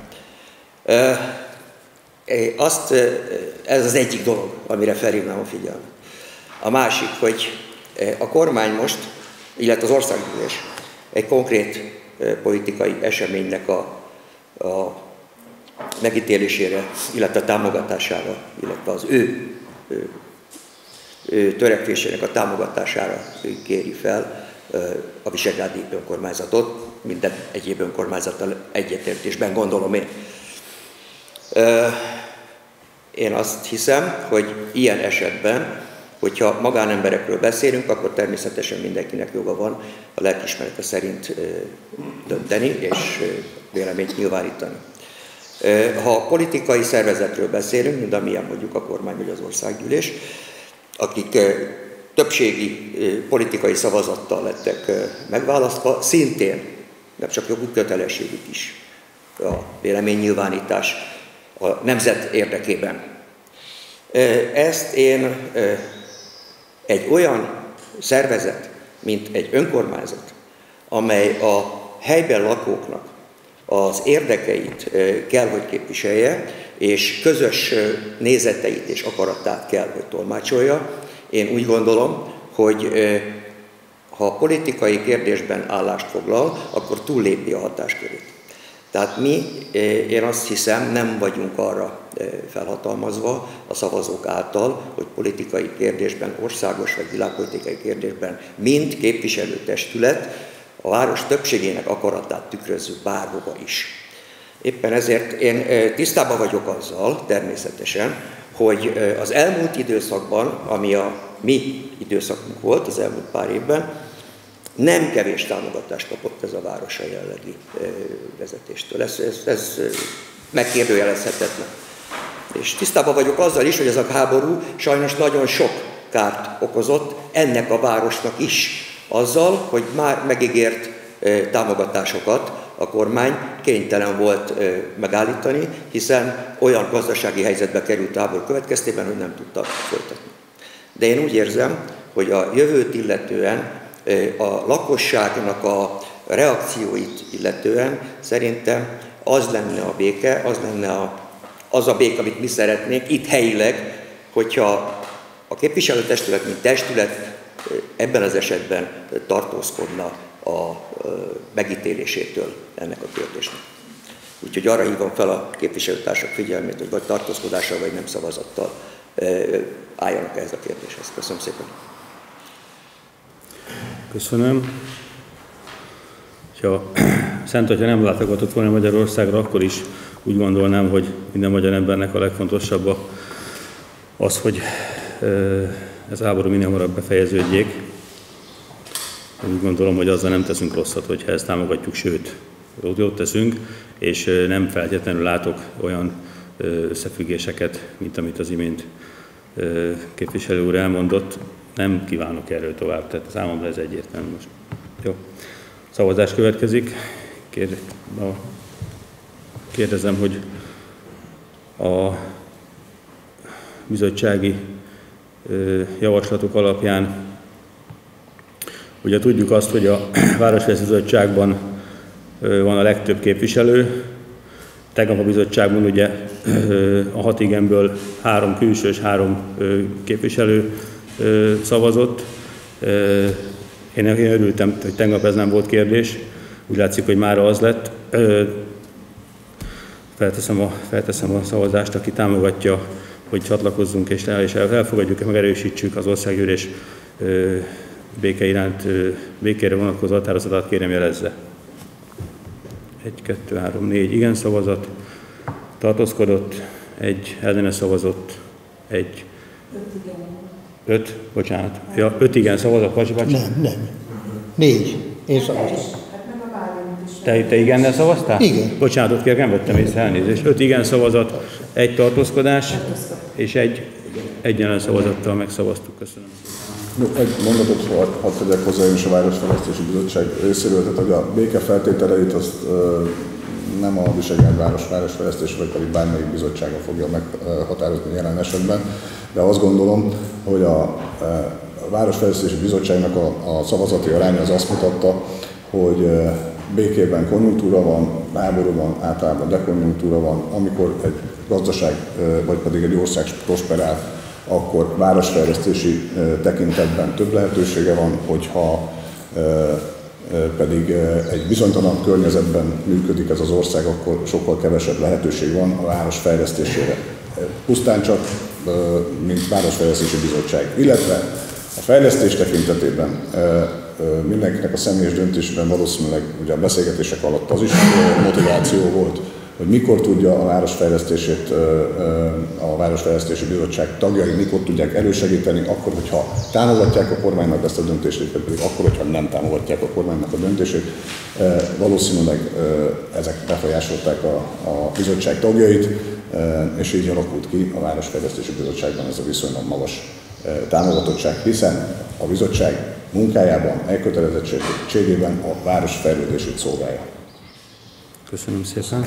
Azt, ez az egyik dolog, amire felhívnám a figyelmet. A másik, hogy a kormány most, illetve az országgyűlés egy konkrét politikai eseménynek a, a megítélésére, illetve a támogatására, illetve az ő, ő, ő törekvésének a támogatására kéri fel a visegrádi önkormányzatot, minden egyéb önkormányzattal egyetértésben, gondolom én. Én azt hiszem, hogy ilyen esetben, hogyha magánemberekről beszélünk, akkor természetesen mindenkinek joga van a lelkiismerete szerint dönteni és véleményt nyilvánítani. Ha politikai szervezetről beszélünk, mint amilyen mondjuk a kormány vagy az országgyűlés, akik többségi politikai szavazattal lettek megválasztva, szintén, nem csak joguk, kötelességük is a véleménynyilvánítás a nemzet érdekében. Ezt én egy olyan szervezet, mint egy önkormányzat, amely a helyben lakóknak az érdekeit kell, hogy képviselje, és közös nézeteit és akaratát kell, hogy tolmácsolja. Én úgy gondolom, hogy ha a politikai kérdésben állást foglal, akkor túllépi a hatáskörét. Tehát mi, én azt hiszem, nem vagyunk arra felhatalmazva a szavazók által, hogy politikai kérdésben, országos vagy világpolitikai kérdésben mind képviselőtestület a város többségének akaratát tükrözzük bárhova is. Éppen ezért én tisztában vagyok azzal, természetesen, hogy az elmúlt időszakban, ami a mi időszakunk volt, az elmúlt pár évben, nem kevés támogatást kapott ez a város a jelenlegi vezetéstől. Ez, ez, ez megkérdőjelezhetetlen. És tisztában vagyok azzal is, hogy ez a háború sajnos nagyon sok kárt okozott ennek a városnak is. Azzal, hogy már megígért támogatásokat a kormány kénytelen volt megállítani, hiszen olyan gazdasági helyzetbe került a háború következtében, hogy nem tudta folytatni. De én úgy érzem, hogy a jövőt illetően, a lakosságnak a reakcióit illetően szerintem az lenne a béke, az lenne a, az a béke, amit mi szeretnénk itt helyileg, hogyha a képviselőtestület, mint testület ebben az esetben tartózkodna a megítélésétől ennek a kérdésnek. Úgyhogy arra hívom fel a képviselőtársak figyelmét, hogy vagy tartózkodással, vagy nem szavazattal álljanak ehhez a kérdéshez. Köszönöm szépen. Köszönöm. Ha Szent Atya nem látogatott volna Magyarországra, akkor is úgy gondolnám, hogy minden magyar embernek a legfontosabb az, hogy ez a háború minél hamarabb befejeződjék. Úgy gondolom, hogy azzal nem teszünk rosszat, hogyha ezt támogatjuk, sőt, jót teszünk, és nem feltétlenül látok olyan összefüggéseket, mint amit az imént képviselő úr elmondott. nem kívánok erről tovább, tehát számomra ez egyértelmű most. Jó. Szavazás következik. Kérd, a, kérdezem, hogy a bizottsági ö, javaslatok alapján, ugye tudjuk azt, hogy a Városfejlesztési Bizottságban ö, van a legtöbb képviselő. Tegnap a bizottságban ugye ö, a hat igenből három külsős, három ö, képviselő ö, szavazott. Ö, én, én örültem, hogy tegnap ez nem volt kérdés. Úgy látszik, hogy mára az lett. Ö, felteszem, a, felteszem a szavazást, aki támogatja, hogy csatlakozzunk és, és elfogadjuk, megerősítsük az országgyűlés béke iránt, békére vonatkozó határozatát, kérem jelezze. Egy, kettő, három, négy igen szavazat, tartózkodott, egy ellene szavazott, egy, öt, bocsánat, ja, öt igen szavazat, pacsi, pacsi. Nem, nem. Négy. Én szavaztam. Te, te igennel szavaztál? Igen. Bocsánatot kérek, nem vettem észre, elnézést. Öt igen szavazat, egy tartózkodás, és egy egyenlen szavazattal megszavaztuk. Köszönöm. Egy mondatot hadd tegyek hozzá én is a Városfejlesztési Bizottság részéről, tehát hogy a béke feltételeit azt nem a Visegrád város városfejlesztési, vagy pedig bármelyik bizottsága fogja meghatározni jelen esetben, de azt gondolom, hogy a, a Városfejlesztési Bizottságnak a, a szavazati aránya az azt mutatta, hogy békében konjunktúra van, háborúban általában dekonjunktúra van, amikor egy gazdaság vagy pedig egy ország prosperál, akkor városfejlesztési tekintetben több lehetősége van, hogyha pedig egy bizonytalan környezetben működik ez az ország, akkor sokkal kevesebb lehetőség van a város fejlesztésére. Pusztán csak, mint Városfejlesztési Bizottság. Illetve a fejlesztés tekintetében mindenkinek a személyes döntésben valószínűleg ugye a beszélgetések alatt az is motiváció volt, hogy mikor tudja a városfejlesztését, a Városfejlesztési Bizottság tagjai mikor tudják elősegíteni, akkor, hogyha támogatják a kormánynak ezt a döntést, vagy pedig akkor, hogyha nem támogatják a kormánynak a döntését. Valószínűleg ezek befolyásolták a, a bizottság tagjait, és így alakult ki a Városfejlesztési Bizottságban ez a viszonylag magas támogatottság, hiszen a bizottság munkájában, elkötelezettségében a város fejlődését szolgálja. Köszönöm szépen.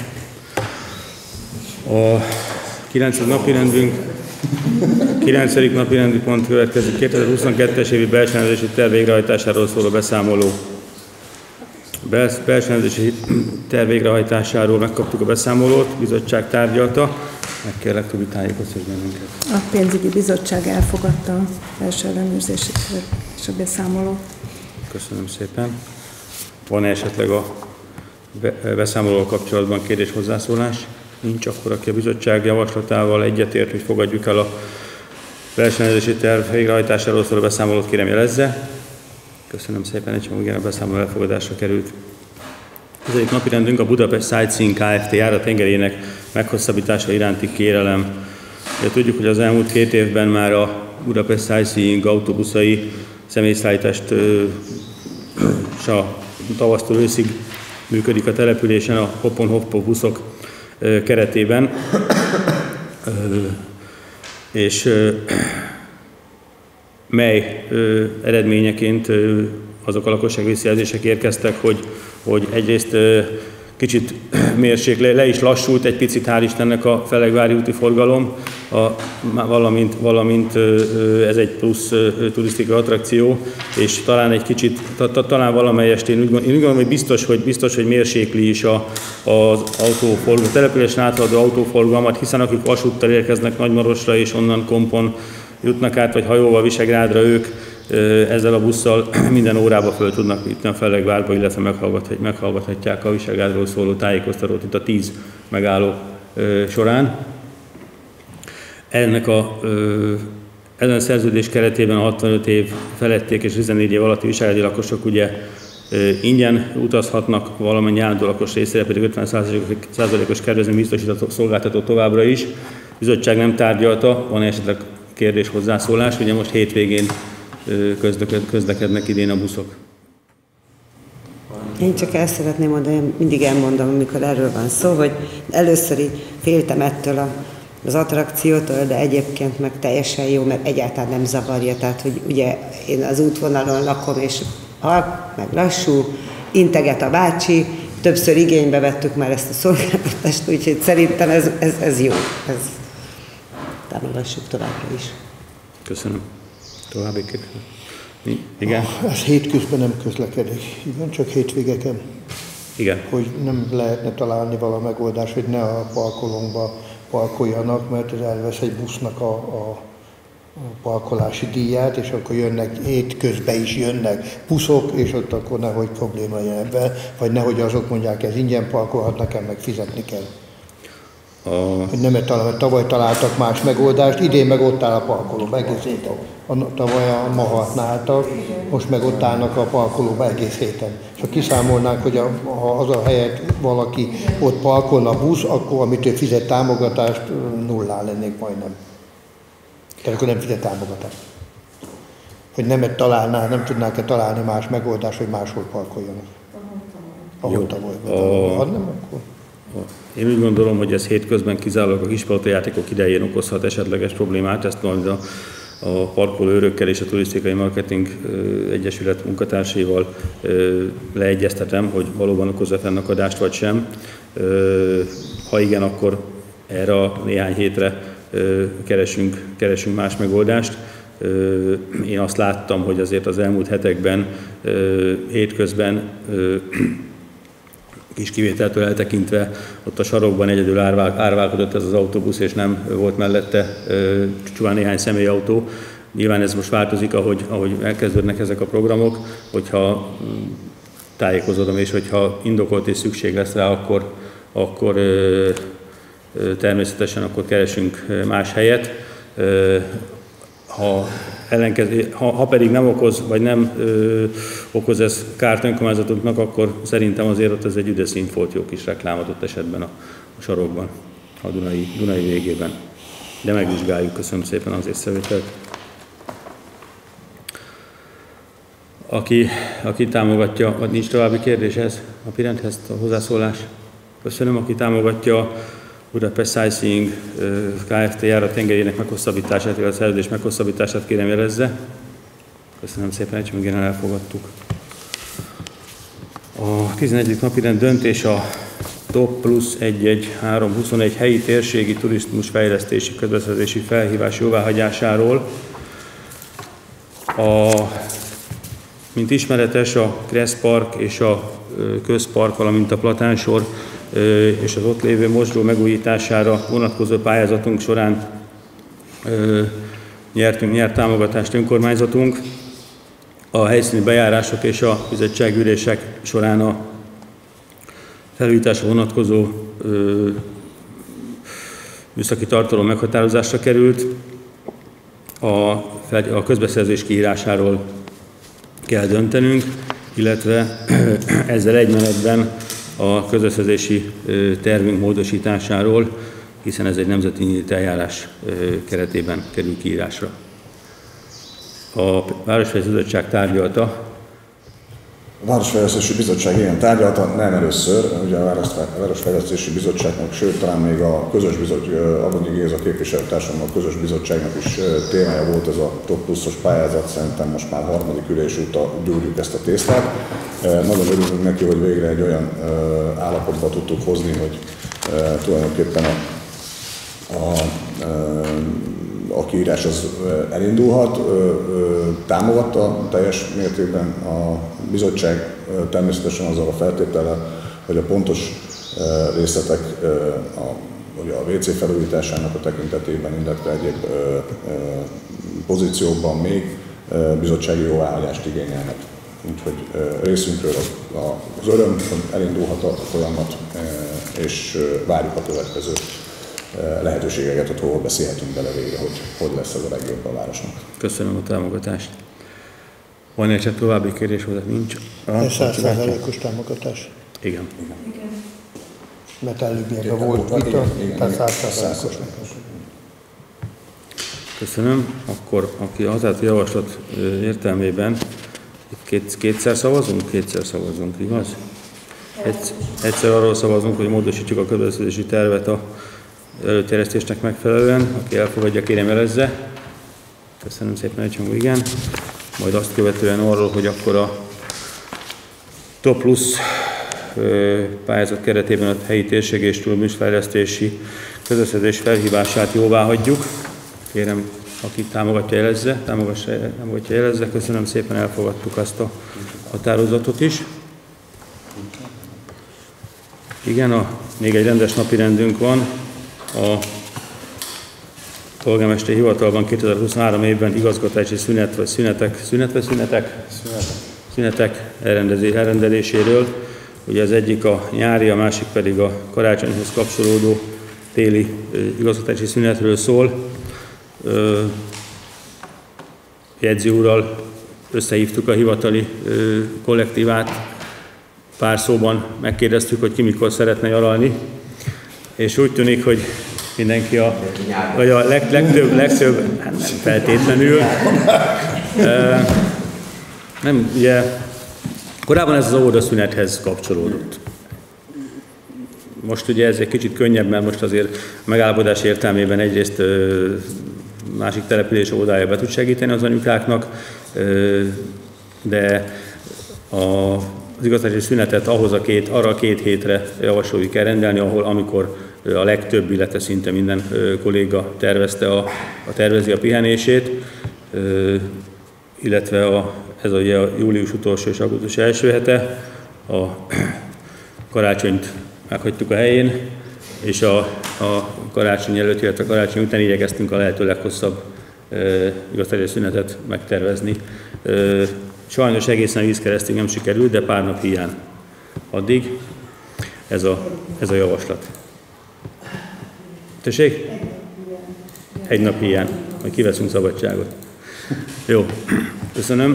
A kilencedik napi rendünk, kilencedik napi rendi pont következik. kétezer-huszonkettes évi belső ellenőrzési terv végrehajtásáról szóló beszámoló. Belső ellenőrzési terv végrehajtásáról megkaptuk a beszámolót, bizottság tárgyalta. Meg kérlek, Tobi, tájékoztass bennünket. A pénzügyi bizottság elfogadta a belső ellenőrzési terv és a beszámolót. Köszönöm szépen. Van-e esetleg a beszámolóval kapcsolatban kérdés, hozzászólás? Nincs, akkor aki a bizottság javaslatával egyetért, hogy fogadjuk el a belső ellenőrzési terv végrehajtásáról szóló beszámolót, kérem jelezze. Köszönöm szépen, egy csomó igen, a beszámoló elfogadásra került. Az egyik napirendünk a Budapest Sightseeing Kft. Járatengedélyének meghosszabbítása iránti kérelem. Ugye tudjuk, hogy az elmúlt két évben már a Budapest Sightseeing autóbuszai személyszállítást és a tavasztól őszig működik a településen a Hopon-Hoppo buszok keretében. És mely eredményeként azok a lakosság visszajelzések érkeztek, hogy, hogy egyrészt kicsit mérsék, le, le is lassult egy picit, hál' Istennek a Felegvári úti forgalom, a, valamint, valamint ez egy plusz turisztikai attrakció, és talán egy kicsit, ta, ta, talán valamelyest én úgy, én úgy gondolom, hogy biztos, hogy biztos, hogy mérsékli is a, az autóforgalmat, a településen áthaladó autóforgalmat, hiszen akik vasúttal érkeznek Nagymarosra és onnan Kompon jutnak át, vagy hajóval Visegrádra, ők ezzel a busszal minden órába föl tudnak itt a Felegvárba, illetve meghallgathatják a Visegrádról szóló tájékoztatót itt a tíz megálló során. Ennek a, ezen a szerződés keretében a hatvanöt év felették és tizennégy év alatti visegrádi lakosok ugye ingyen utazhatnak, valamennyi állandó lakos részére pedig ötven százalékos kedvezmény biztosítható szolgáltató továbbra is. A bizottság nem tárgyalta, van esetleg kérdés, hozzászólás, ugye most hétvégén közlekednek idén a buszok. Én csak el szeretném mondani, mindig elmondom, amikor erről van szó, hogy először így féltem ettől a az attrakciótól, de egyébként meg teljesen jó, mert egyáltalán nem zavarja. Tehát, hogy ugye én az útvonalon lakom, és halk, meg lassú, integet a bácsi, többször igénybe vettük már ezt a szolgáltatást, úgyhogy szerintem ez, ez, ez jó. Ez támogassuk továbbra is. Köszönöm. További kérdés? Igen? Ez hétközben nem közlekedik. Igen, csak hétvégeken. Igen. Hogy nem lehetne találni vala megoldás, hogy ne a parkolónkba parkoljanak, mert ez elvesz egy busznak a, a, a parkolási díját, és akkor jönnek, hétközben is jönnek buszok, és ott akkor nehogy probléma jön be, vagy nehogy azok mondják, ez ingyen parkolhatnak, el meg fizetni kell. A... Hogy nem talál, tavaly találtak más megoldást, idén meg ott áll a parkolóba egész héten. A, tavaly a Mahatnál álltak, most meg ott állnak a parkolóba egész héten. És ha kiszámolnánk, hogy a, ha az a helyet valaki ott parkolna a busz, akkor amit ő fizet támogatást, nullán lennék majdnem. Tehát akkor nem fizet támogatást. Hogy nem találná, nem tudnák-e találni más megoldást, hogy máshol parkoljanak. Ahol tavaly. Ha nem, akkor... Én úgy gondolom, hogy ez hétközben kizárólag a kispalotajátékok idején okozhat esetleges problémát, ezt majd a, a parkolóőrökkel és a Turisztikai Marketing Egyesület munkatársaival leegyeztetem, hogy valóban okoz-e fennakadást vagy sem. Ha igen, akkor erre a néhány hétre keresünk, keresünk más megoldást. Én azt láttam, hogy azért az elmúlt hetekben hétközben kis kivételtől eltekintve ott a sarokban egyedül árvál, árválkodott ez az autóbusz, és nem volt mellette csupán néhány személyautó. Nyilván ez most változik, ahogy, ahogy elkezdődnek ezek a programok, hogyha tájékozódom, és hogyha indokolt és szükség lesz rá, akkor, akkor természetesen akkor keresünk más helyet. Ha, ellenkez, ha, ha pedig nem okoz, vagy nem ö, okoz ez kárt önkormányzatunknak, akkor szerintem azért ott ez egy üde szint volt, jó kis reklám adott esetben a, a sarokban, a Dunai, Dunai végében. De megvizsgáljuk, köszönöm szépen az észrevételt. Aki, aki támogatja, vagy nincs további kérdéshez, a pirendhez, a hozzászólás. Köszönöm, aki támogatja Budapest Sightseeing Kft. Járat tengelyének meghosszabbítását, illetve a szerződés meghosszabbítását kérem jelezze. Köszönöm szépen, egységesen elfogadtuk. A tizenegyedik napirend döntés a TOP plusz egy egy három huszonegy helyi térségi turizmus fejlesztési közbeszerzési felhívás jóváhagyásáról. A, mint ismeretes, a Kressz Park és a Közpark, valamint a Platánsor és az ott lévő mosdó megújítására vonatkozó pályázatunk során nyertünk, nyert támogatást önkormányzatunk. A helyszíni bejárások és a bizottságülések során a felújításra vonatkozó műszaki tartalom meghatározásra került. A, a közbeszerzés kiírásáról kell döntenünk, illetve ezzel egy menetben a közbeszerzési tervünk módosításáról, hiszen ez egy nemzeti nyílt eljárás keretében kerül kiírásra. A Városfejlesztési Bizottság tárgyalta. A Városfejlesztési Bizottság ilyen tárgyalta, nem először, ugye a Városfejlesztési Bizottságnak, sőt talán még a közös bizottság, Abonyi Géza képviselőtársammal a közös bizottságnak is témája volt ez a TOP pluszos pályázat, szerintem most már harmadik ülés óta gyúrjuk ezt a tésztát. Nagyon örülünk neki, hogy végre egy olyan állapotba tudtuk hozni, hogy tulajdonképpen a, a, a kiírás az elindulhat. Támogatta teljes mértékben a bizottság, természetesen azzal a feltétellel, hogy a pontos részletek a, ugye a vé cé felújításának a tekintetében, illetve egyéb pozíciókban még bizottsági jóváhagyást igényelnek. Úgyhogy részünkről az öröm, hogy elindulhat a folyamat, és várjuk a következő lehetőségeket, hogy hol beszélhetünk bele végre, hogy hogy lesz ez a legjobb a városnak. Köszönöm a támogatást. Van egy további kérdés, hogy nincs? Ez száz százalékos támogatás. Igen. Igen. Mert előbb volt vita, tehát száz százalékos. Köszönöm. Akkor aki az a javaslat értelmében két, kétszer szavazunk? Kétszer szavazunk, igaz? Egyszer arról szavazunk, hogy módosítjuk a közbeszerzési tervet a előterjesztésnek megfelelően. Aki elfogadja, kérem jelezze. Köszönöm szépen, egyhangú igen. Majd azt követően arról, hogy akkor a TOP plusz pályázat keretében a helyi térség és tudományosfejlesztési közösszerződés felhívását jóvá hagyjuk. Kérem, aki támogatja, jelezze. Támogatja, jelezze. Köszönöm szépen, elfogadtuk azt a határozatot is. Igen, a, még egy rendes napi rendünk van. A polgármesteri hivatalban kétezer-huszonhárom évben igazgatási szünet vagy szünetek, szünet vagy szünetek? Szünetek elrendeléséről. Ugye az egyik a nyári, a másik pedig a karácsonyhoz kapcsolódó téli igazgatási szünetről szól. Jegyző úrral összehívtuk a hivatali kollektívát, pár szóban megkérdeztük, hogy ki mikor szeretne nyaralni, és úgy tűnik, hogy mindenki a, vagy a leg, legtöbb, legtöbb, hát nem feltétlenül. Nem, ugye, korábban ez az óvodaszünethez kapcsolódott. Most ugye ez egy kicsit könnyebb, mert most azért a megállapodás értelmében egyrészt másik település óvodája be tud segíteni az anyukáknak, de az igazgatási szünetet ahhoz a két, arra a két hétre javasoljuk el rendelni, ahol amikor a legtöbb, illetve szinte minden kolléga tervezte a, a tervezi a pihenését, illetve a, ez a, ugye a július utolsó és augusztus első hete, a karácsonyt meghagytuk a helyén, és a, a karácsony előtt, illetve a karácsony után igyekeztünk a lehető leghosszabb e, igazgatási szünetet megtervezni. E, sajnos egészen vízkeresztig nem sikerült, de pár nap hiány. Addig ez a, ez a javaslat. Tessék? Egy nap hiány, majd kiveszünk szabadságot. Jó, köszönöm.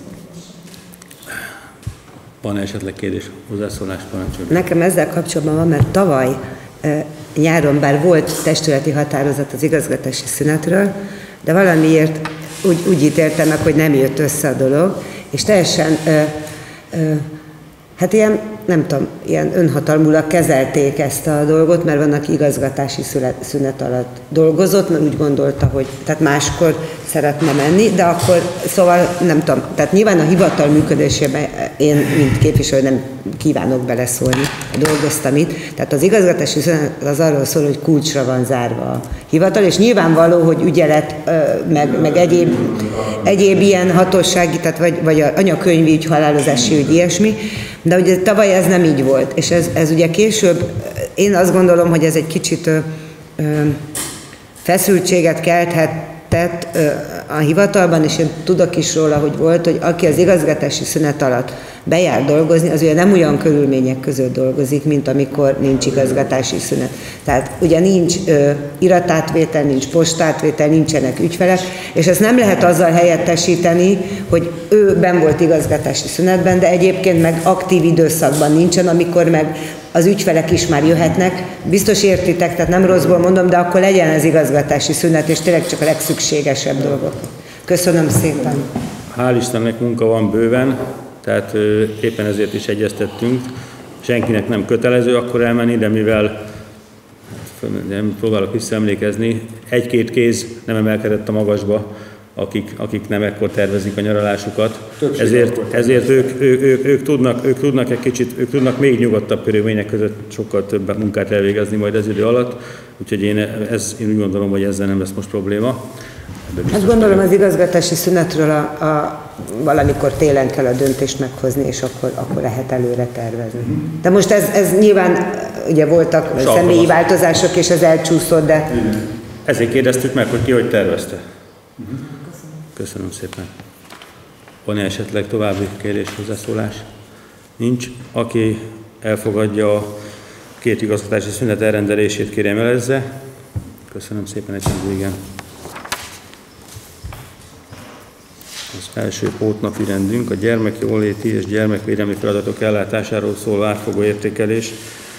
Van esetleg kérdés, hozzászólás, parancsoljon? Nekem ezzel kapcsolatban van, mert tavaly e, nyáron bár volt testületi határozat az igazgatási szünetről, de valamiért úgy, úgy ítéltem meg, hogy nem jött össze a dolog, és teljesen, e, e, hát ilyen, nem tudom, ilyen önhatalmulag kezelték ezt a dolgot, mert van, aki igazgatási szünet alatt dolgozott, mert úgy gondolta, hogy tehát máskor szeretne menni, de akkor, szóval nem tudom, tehát nyilván a hivatal működésében én, mint képviselő nem kívánok beleszólni, dolgoztam itt, tehát az igazgatási szünet az arról szól, hogy kulcsra van zárva a hivatal, és nyilvánvaló, hogy ügyelet, meg, meg egyéb, egyéb ilyen hatósági, tehát vagy, vagy anyakönyvi ügy, halálozási ügy, ilyesmi, de ugye tavaly ez nem így volt, és ez, ez ugye később, én azt gondolom, hogy ez egy kicsit ö, ö, feszültséget kelthetett ö, a hivatalban, és én tudok is róla, hogy volt, hogy aki az igazgatási szünet alatt bejár dolgozni, az ugye nem olyan körülmények között dolgozik, mint amikor nincs igazgatási szünet. Tehát ugye nincs ö, iratátvétel, nincs postátvétel, nincsenek ügyfelek, és ezt nem lehet azzal helyettesíteni, hogy ő benn volt igazgatási szünetben, de egyébként meg aktív időszakban nincsen, amikor meg az ügyfelek is már jöhetnek. Biztos értitek, tehát nem rosszból mondom, de akkor legyen ez igazgatási szünet, és tényleg csak a legszükségesebb dolgok. Köszönöm szépen. Hál' Istennek munka van bőven, tehát ö, éppen ezért is egyeztettünk. Senkinek nem kötelező akkor elmenni, de mivel nem próbálok visszaemlékezni, egy-két kéz nem emelkedett a magasba, akik, akik nem ekkor tervezik a nyaralásukat. Ezért, ezért ők, ők, ők, ők, tudnak, ők tudnak egy kicsit, ők tudnak még nyugodtabb körülmények között sokkal több munkát elvégezni majd ez idő alatt. Úgyhogy én, ez, én úgy gondolom, hogy ezzel nem lesz most probléma. Hát gondolom az igazgatási szünetről a, a, valamikor télen kell a döntést meghozni, és akkor, akkor lehet előre tervezni. De most ez, ez nyilván, ugye voltak személyi változások, és ez elcsúszott, de... Ezért kérdeztük meg, hogy ki hogy tervezte. Köszönöm szépen. Van-e esetleg további kérdés, hozzászólás? Nincs. Aki elfogadja a két igazgatási szünet elrendelését, kérjem jelezze. Köszönöm szépen, egyszerűen igen. Az első pótnapi rendünk a gyermekjóléti és gyermekvédelmi feladatok ellátásáról szóló átfogó értékelés.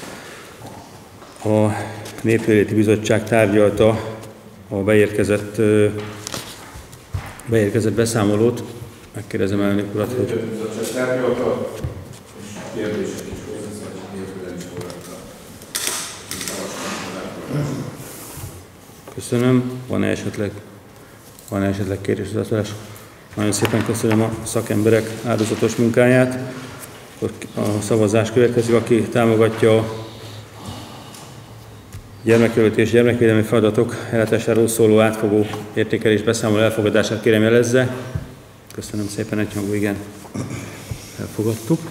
A Népjóléti Bizottság tárgyalta a beérkezett, beérkezett beszámolót. Megkérdezem elnök urat, hogy... A bizottság tárgyalta, és kérdések is hozzá, hogy nélkül is fogadta. Köszönöm. Van-e esetleg, van-e esetleg kérdés, hozzászólás? Nagyon szépen köszönöm a szakemberek áldozatos munkáját. Akkor a szavazás következik, aki támogatja a gyermekjólét és gyermekvédelmi feladatok ellátásáról szóló átfogó értékelés beszámoló elfogadását, kérem jelezze. Köszönöm szépen, egyhangú igen. Elfogadtuk.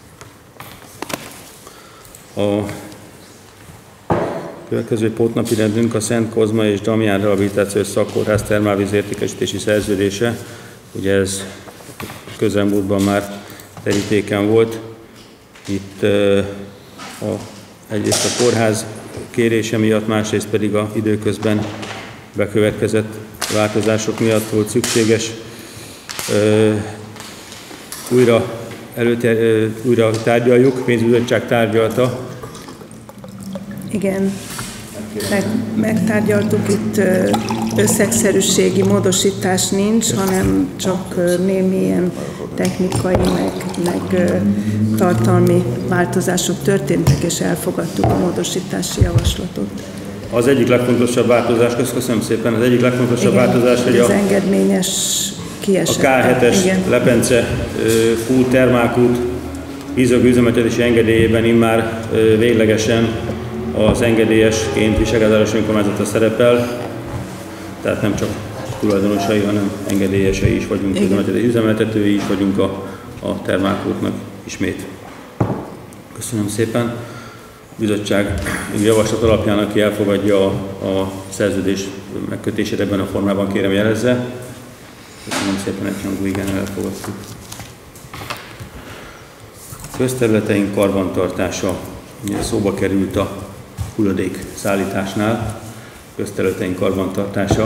A következő pótnapi rendünk a Szent Kozma és Damián Rehabilitációs Szakkórház termálvíz értékesítési szerződése. Ugye ez közelmúltban már terítéken volt. Itt a, egyrészt a kórház kérése miatt, másrészt pedig a időközben bekövetkezett változások miatt volt szükséges ö, újra, előtte, ö, újra tárgyaljuk, pénzbizottság tárgyalta. Igen, meg, megtárgyaltuk, itt összegszerűségi módosítás nincs, hanem csak némi ilyen technikai, meg, meg tartalmi változások történtek, és elfogadtuk a módosítási javaslatot. Az egyik legfontosabb változás, köszönöm szépen, az egyik legfontosabb igen, változás, hogy az a, engedményes kiesett. a ká hetes Lepence kút, termálkút vízög üzemeltetési engedélyében immár véglegesen az engedélyesként Visegrád önkormányzata szerepel, tehát nem csak tulajdonosai, hanem engedélyesei is vagyunk, üzemeltetői is vagyunk a, a termálkútnak ismét. Köszönöm szépen. A bizottság javaslat alapján, aki elfogadja a, a szerződés megkötését ebben a formában, kérem jelezze. Köszönöm szépen, egyhangú igen, elfogadtuk. Közterületeink karbantartása. Szóba került a hulladék szállításnál, közterületeink karbantartása.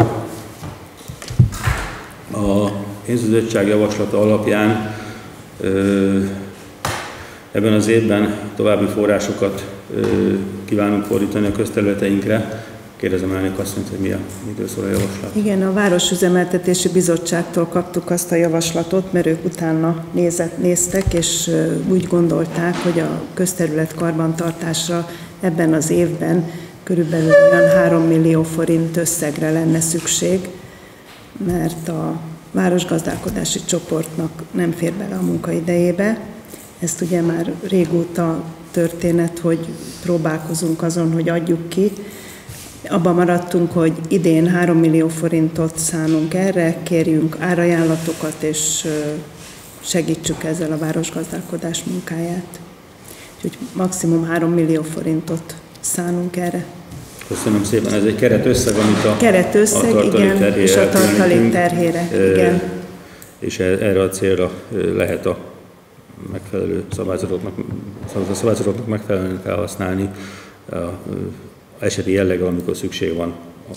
A pénzbizottság javaslata alapján ö, ebben az évben további forrásokat ö, kívánunk fordítani a közterületeinkre. Kérdezem elnök asszonyt, hogy mi a, mitől szól a javaslat. Igen, a Városüzemeltetési Bizottságtól kaptuk azt a javaslatot, mert ők utána nézett, néztek, és úgy gondolták, hogy a közterület karbantartásra ebben az évben körülbelül olyan három millió forint összegre lenne szükség, mert a városgazdálkodási csoportnak nem fér bele a munkaidejébe. Ezt ugye már régóta történet, hogy próbálkozunk azon, hogy adjuk ki. Abban maradtunk, hogy idén három millió forintot szánunk erre, kérjünk árajánlatokat, és segítsük ezzel a városgazdálkodás munkáját. Úgyhogy maximum három millió forintot szánunk erre. Köszönöm szépen, ez egy keretösszeg, amit a, keretösszeg, a tartalék igen, terhére és a tartalék terhére, igen. És erre a célra lehet a megfelelő szabályzatoknak, szabályzatoknak megfelelően kell használni a eseti jelleggel, amikor szükség van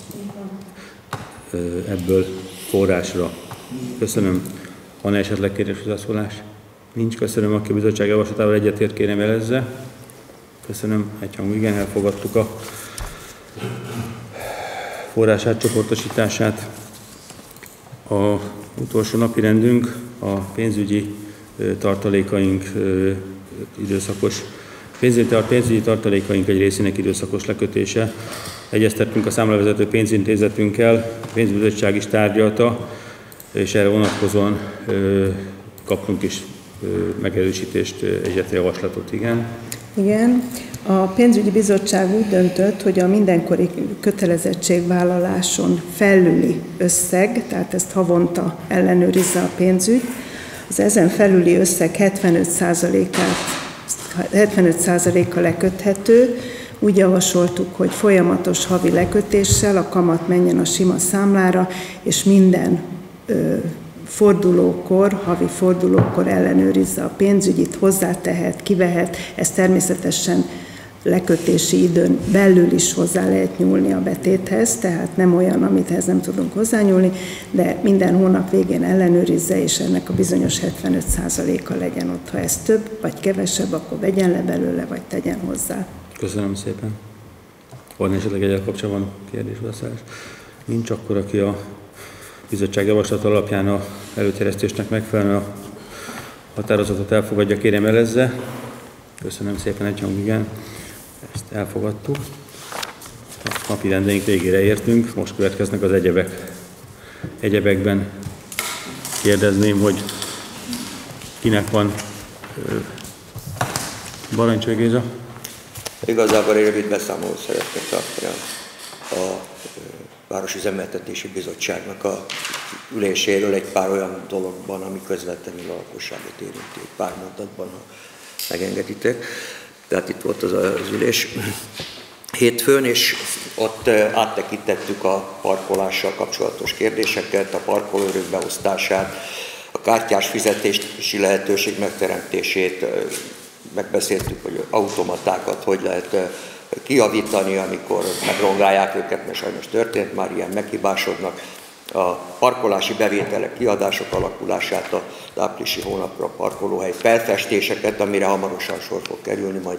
ebből forrásra. Köszönöm. Van-e esetleg kérdés, hozzászólás? Nincs. Köszönöm, aki a bizottság javaslatával egyetért, kérem jelezze. Köszönöm. Egyhangú igen, elfogadtuk a forrás átcsoportosítását. A utolsó napi rendünk a pénzügyi tartalékaink időszakos pénzügyi tartalékaink egy részének időszakos lekötése. Egyeztettünk a számlavezető pénzintézetünkkel, a pénzbizottság is tárgyalta, és erre vonatkozóan ö, kaptunk is ö, megerősítést, egyetlen javaslatot, igen. Igen. A pénzügyi bizottság úgy döntött, hogy a mindenkori kötelezettségvállaláson felüli összeg, tehát ezt havonta ellenőrizze a pénzügy, az ezen felüli összeg hetvenöt százalékát hetvenöt százalékkal leköthető. Úgy javasoltuk, hogy folyamatos havi lekötéssel a kamat menjen a sima számlára, és minden ö, fordulókor, havi fordulókor ellenőrizze a pénzügyit, hozzátehet, kivehet. Ez természetesen lekötési időn belül is hozzá lehet nyúlni a betéthez, tehát nem olyan, amithez nem tudunk hozzányúlni, de minden hónap végén ellenőrizze, és ennek a bizonyos hetvenöt százaléka legyen ott. Ha ez több vagy kevesebb, akkor vegyen le belőle, vagy tegyen hozzá. Köszönöm szépen. Van esetleg egyel kapcsolatban kérdés, válaszolás? Nincs, akkor aki a bizottság javaslat alapján a előterjesztésnek megfelelően a határozatot elfogadja, kérem jelezze. Köszönöm szépen, egyhangú igen. Ezt elfogadtuk. A napi rendeink végére értünk, most következnek az egyebek. Egyebekben kérdezném, hogy kinek van Barancsai Géza? Igazából egy rövid beszámolót szeretnék tartani a, a Városi Üzemeltetési Bizottságnak a üléséről egy pár olyan dologban, ami közvetlenül a lakosságot érinti, egy pár mondatban, ha megengeditek. Tehát itt volt az, az ülés hétfőn, és ott áttekintettük a parkolással kapcsolatos kérdéseket, a parkolőrök beosztását, a kártyás fizetési lehetőség megteremtését, megbeszéltük, hogy automatákat hogy lehet kijavítani, amikor megrongálják őket, mert sajnos történt, már ilyen meghibásodnak. A parkolási bevételek, kiadások alakulását, az áprilisi hónapra parkolóhely felfestéseket, amire hamarosan sor fog kerülni majd,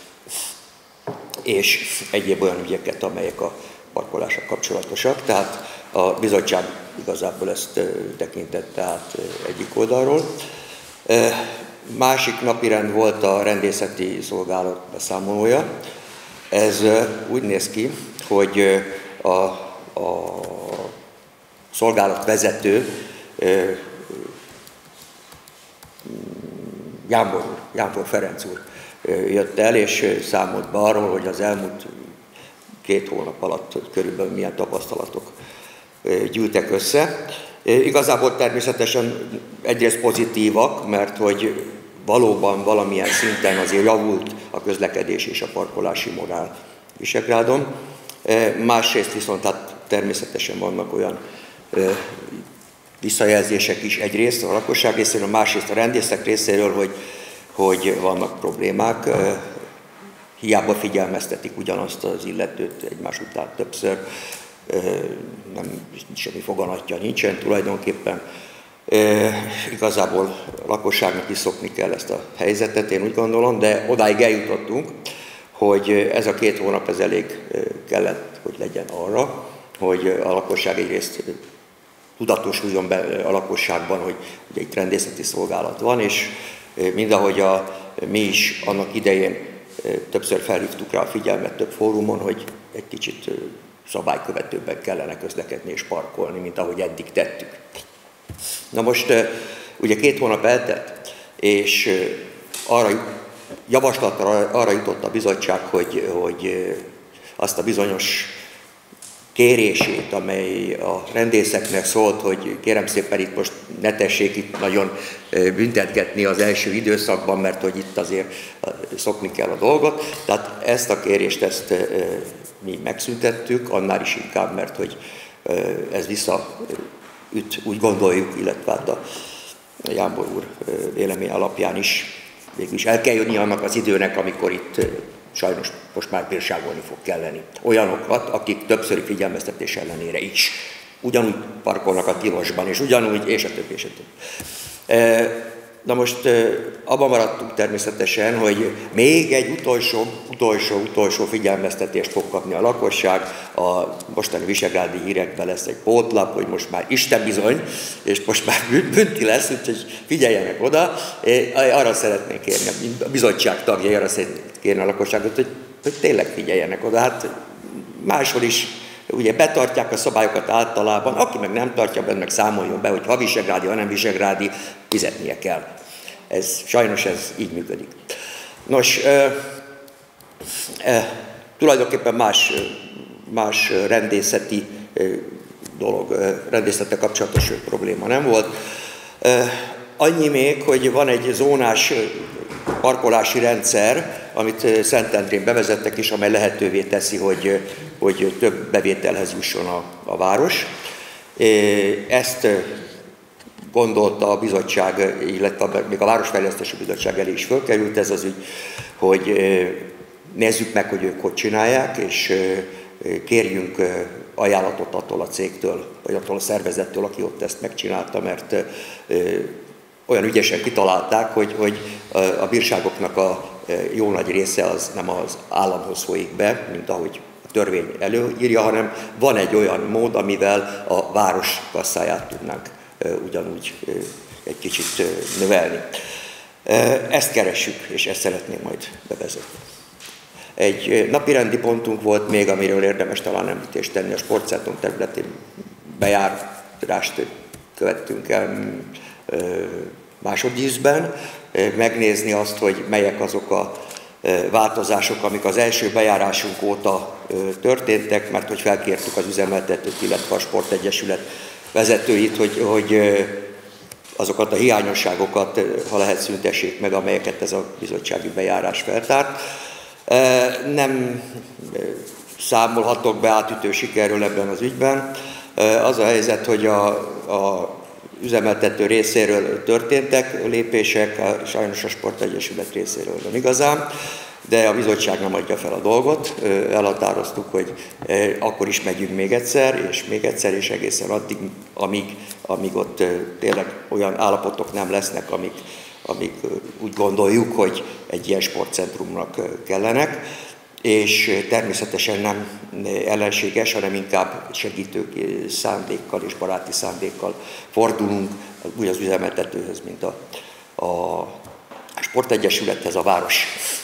és egyéb olyan ügyeket, amelyek a parkolással kapcsolatosak. Tehát a bizottság igazából ezt tekintette át egyik oldalról. Másik napirend volt a rendészeti szolgálat beszámolója. Ez úgy néz ki, hogy a, a szolgálatvezető Jámbor, Jámbor Ferenc úr jött el, és számolt be arról, hogy az elmúlt két hónap alatt körülbelül milyen tapasztalatok gyűltek össze. Igazából természetesen egyrészt pozitívak, mert hogy valóban valamilyen szinten azért javult a közlekedés és a parkolási morál Visegrádon. Másrészt viszont hát természetesen vannak olyan visszajelzések is egyrészt a lakosság részéről, másrészt a rendészek részéről, hogy, hogy vannak problémák. Hiába figyelmeztetik ugyanazt az illetőt egymás után többször, nem, semmi foganatja nincsen tulajdonképpen. E, igazából a lakosságnak is szokni kell ezt a helyzetet, én úgy gondolom, de odáig eljutottunk, hogy ez a két hónap ez elég kellett, hogy legyen arra, hogy a lakosság egyrészt tudatosuljon be a lakosságban, hogy ugye itt rendészeti szolgálat van, és mindahogy a, mi is annak idején többször felhívtuk rá a figyelmet több fórumon, hogy egy kicsit szabálykövetőbben kellene közlekedni és parkolni, mint ahogy eddig tettük. Na most ugye két hónap eltelt, és arra javaslatra arra jutott a bizottság, hogy, hogy azt a bizonyos kérését, amely a rendészeknek szólt, hogy kérem szépen itt most ne tessék itt nagyon büntetgetni az első időszakban, mert hogy itt azért szokni kell a dolgot. Tehát ezt a kérést ezt mi megszüntettük, annál is inkább, mert hogy ez visszaüt, úgy gondoljuk, illetve hát a Jámbor úr vélemény alapján is végülis el kell jönni annak az időnek, amikor itt sajnos most már bírságolni fog kelleni olyanokat, akik többszöri figyelmeztetés ellenére is ugyanúgy parkolnak a tilosban, és ugyanúgy, és a többi, és a többi. Na most abban maradtunk természetesen, hogy még egy utolsó, utolsó, utolsó figyelmeztetést fog kapni a lakosság. A mostani visegrádi hírekben lesz egy pótlap, hogy most már Isten bizony, és most már bünti lesz, úgyhogy figyeljenek oda. Én arra szeretnék kérni, a bizottság tagjai arra szeretnék kérni a lakosságot, hogy, hogy tényleg figyeljenek oda. Hát máshol is ugye betartják a szabályokat általában, aki meg nem tartja, benne meg számoljon be, hogy ha visegrádi, ha nem visegrádi, fizetnie kell. Ez, sajnos ez így működik. Nos, e, e, tulajdonképpen más, más rendészeti dolog, rendészettel kapcsolatos probléma nem volt. E, annyi még, hogy van egy zónás parkolási rendszer, amit Szentendrén bevezettek is, amely lehetővé teszi, hogy, hogy több bevételhez jusson a, a város. Ezt gondolta a bizottság, illetve még a Városfejlesztési Bizottság elé is fölkerült ez az ügy, hogy nézzük meg, hogy ők hogy csinálják, és kérjünk ajánlatot attól a cégtől, vagy attól a szervezettől, aki ott ezt megcsinálta, mert olyan ügyesen kitalálták, hogy, hogy a bírságoknak a jó nagy része az nem az államhoz folyik be, mint ahogy a törvény előírja, hanem van egy olyan mód, amivel a város kasszáját tudnánk ugyanúgy egy kicsit növelni. Ezt keressük, és ezt szeretném majd bevezetni. Egy napirendi pontunk volt még, amiről érdemes talán említést tenni, a sportcentrum területén bejárást követtünk el másodízben, megnézni azt, hogy melyek azok a változások, amik az első bejárásunk óta történtek, mert hogy felkértük az üzemeltetőt, illetve a sportegyesület vezetőit, hogy, hogy azokat a hiányosságokat, ha lehet, szüntessék meg, amelyeket ez a bizottsági bejárás feltárt. Nem számolhatok be átütő sikerről ebben az ügyben. Az a helyzet, hogy a, a üzemeltető részéről történtek lépések, sajnos a sportegyesület részéről nem igazán, de a bizottság nem adja fel a dolgot. Elhatároztuk, hogy akkor is megyünk még egyszer, és még egyszer, és egészen addig, amíg, amíg ott tényleg olyan állapotok nem lesznek, amik, amik úgy gondoljuk, hogy egy ilyen sportcentrumnak kellenek. És természetesen nem ellenséges, hanem inkább segítő szándékkal és baráti szándékkal fordulunk úgy az üzemeltetőhöz, mint a, a sportegyesülethez, a város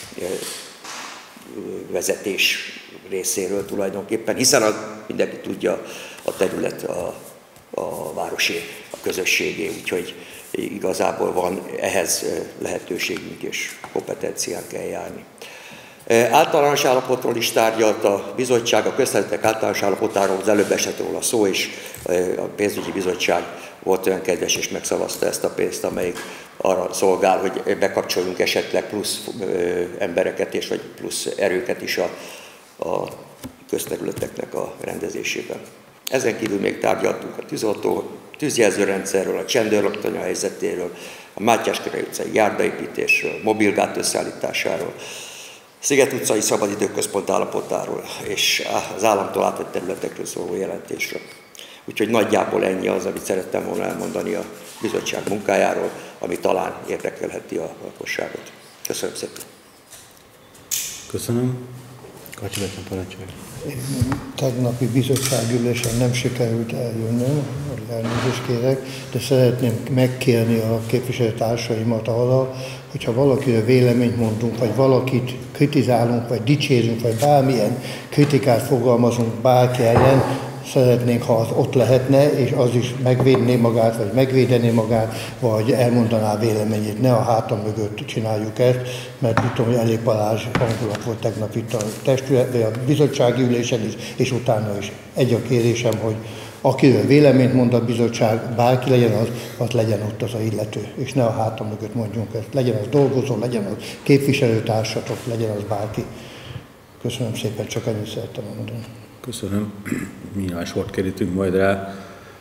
vezetés részéről tulajdonképpen, hiszen a, mindenki tudja, a terület a, a városé, a közösségé, úgyhogy igazából van ehhez lehetőségünk és kompetenciánk eljárni. Általános állapotról is tárgyalt a bizottság, a közterületek általános állapotáról az előbb esett róla szó, és a pénzügyi bizottság volt olyan kedves, és megszavazta ezt a pénzt, amelyik arra szolgál, hogy bekapcsoljunk esetleg plusz embereket és vagy plusz erőket is a, a közterületeknek a rendezésében. Ezen kívül még tárgyaltunk a tűzoltó, tűzjelzőrendszerről, a csendőrlaktanya helyzetéről, a Mátyás-Király utcai járdaépítésről, mobilgát összeállításáról, Sziget utcai szabadidőközpont állapotáról és az államtól átvett területekről szóló jelentésről. Úgyhogy nagyjából ennyi az, amit szerettem volna elmondani a bizottság munkájáról, ami talán érdekelheti a lakosságot. Köszönöm szépen. Köszönöm. Kacsibetten parancsolja. Tegnapi bizottságülésen nem sikerült eljönnöm, elnézést kérek, de szeretném megkérni a képviselőtársaimat arra, hogyha valakiről véleményt mondunk, vagy valakit kritizálunk, vagy dicsérünk, vagy bármilyen kritikát fogalmazunk bárki ellen, szeretnénk, ha az ott lehetne, és az is megvédné magát, vagy megvédené magát, vagy elmondaná véleményét. Ne a hátam mögött csináljuk ezt, mert tudom, hogy elég parázs hangulat volt tegnap itt a testület, a bizottsági ülésen is, és utána is. Egy a kérésem, hogy akiről véleményt mond a bizottság, bárki legyen az, az legyen ott az a illető, és ne a hátam mögött mondjunk ezt. Legyen az dolgozó, legyen az képviselőtársatok, legyen az bárki. Köszönöm szépen, csak ennyit szerettem mondani. Köszönöm. Milyen sort kerítünk majd rá.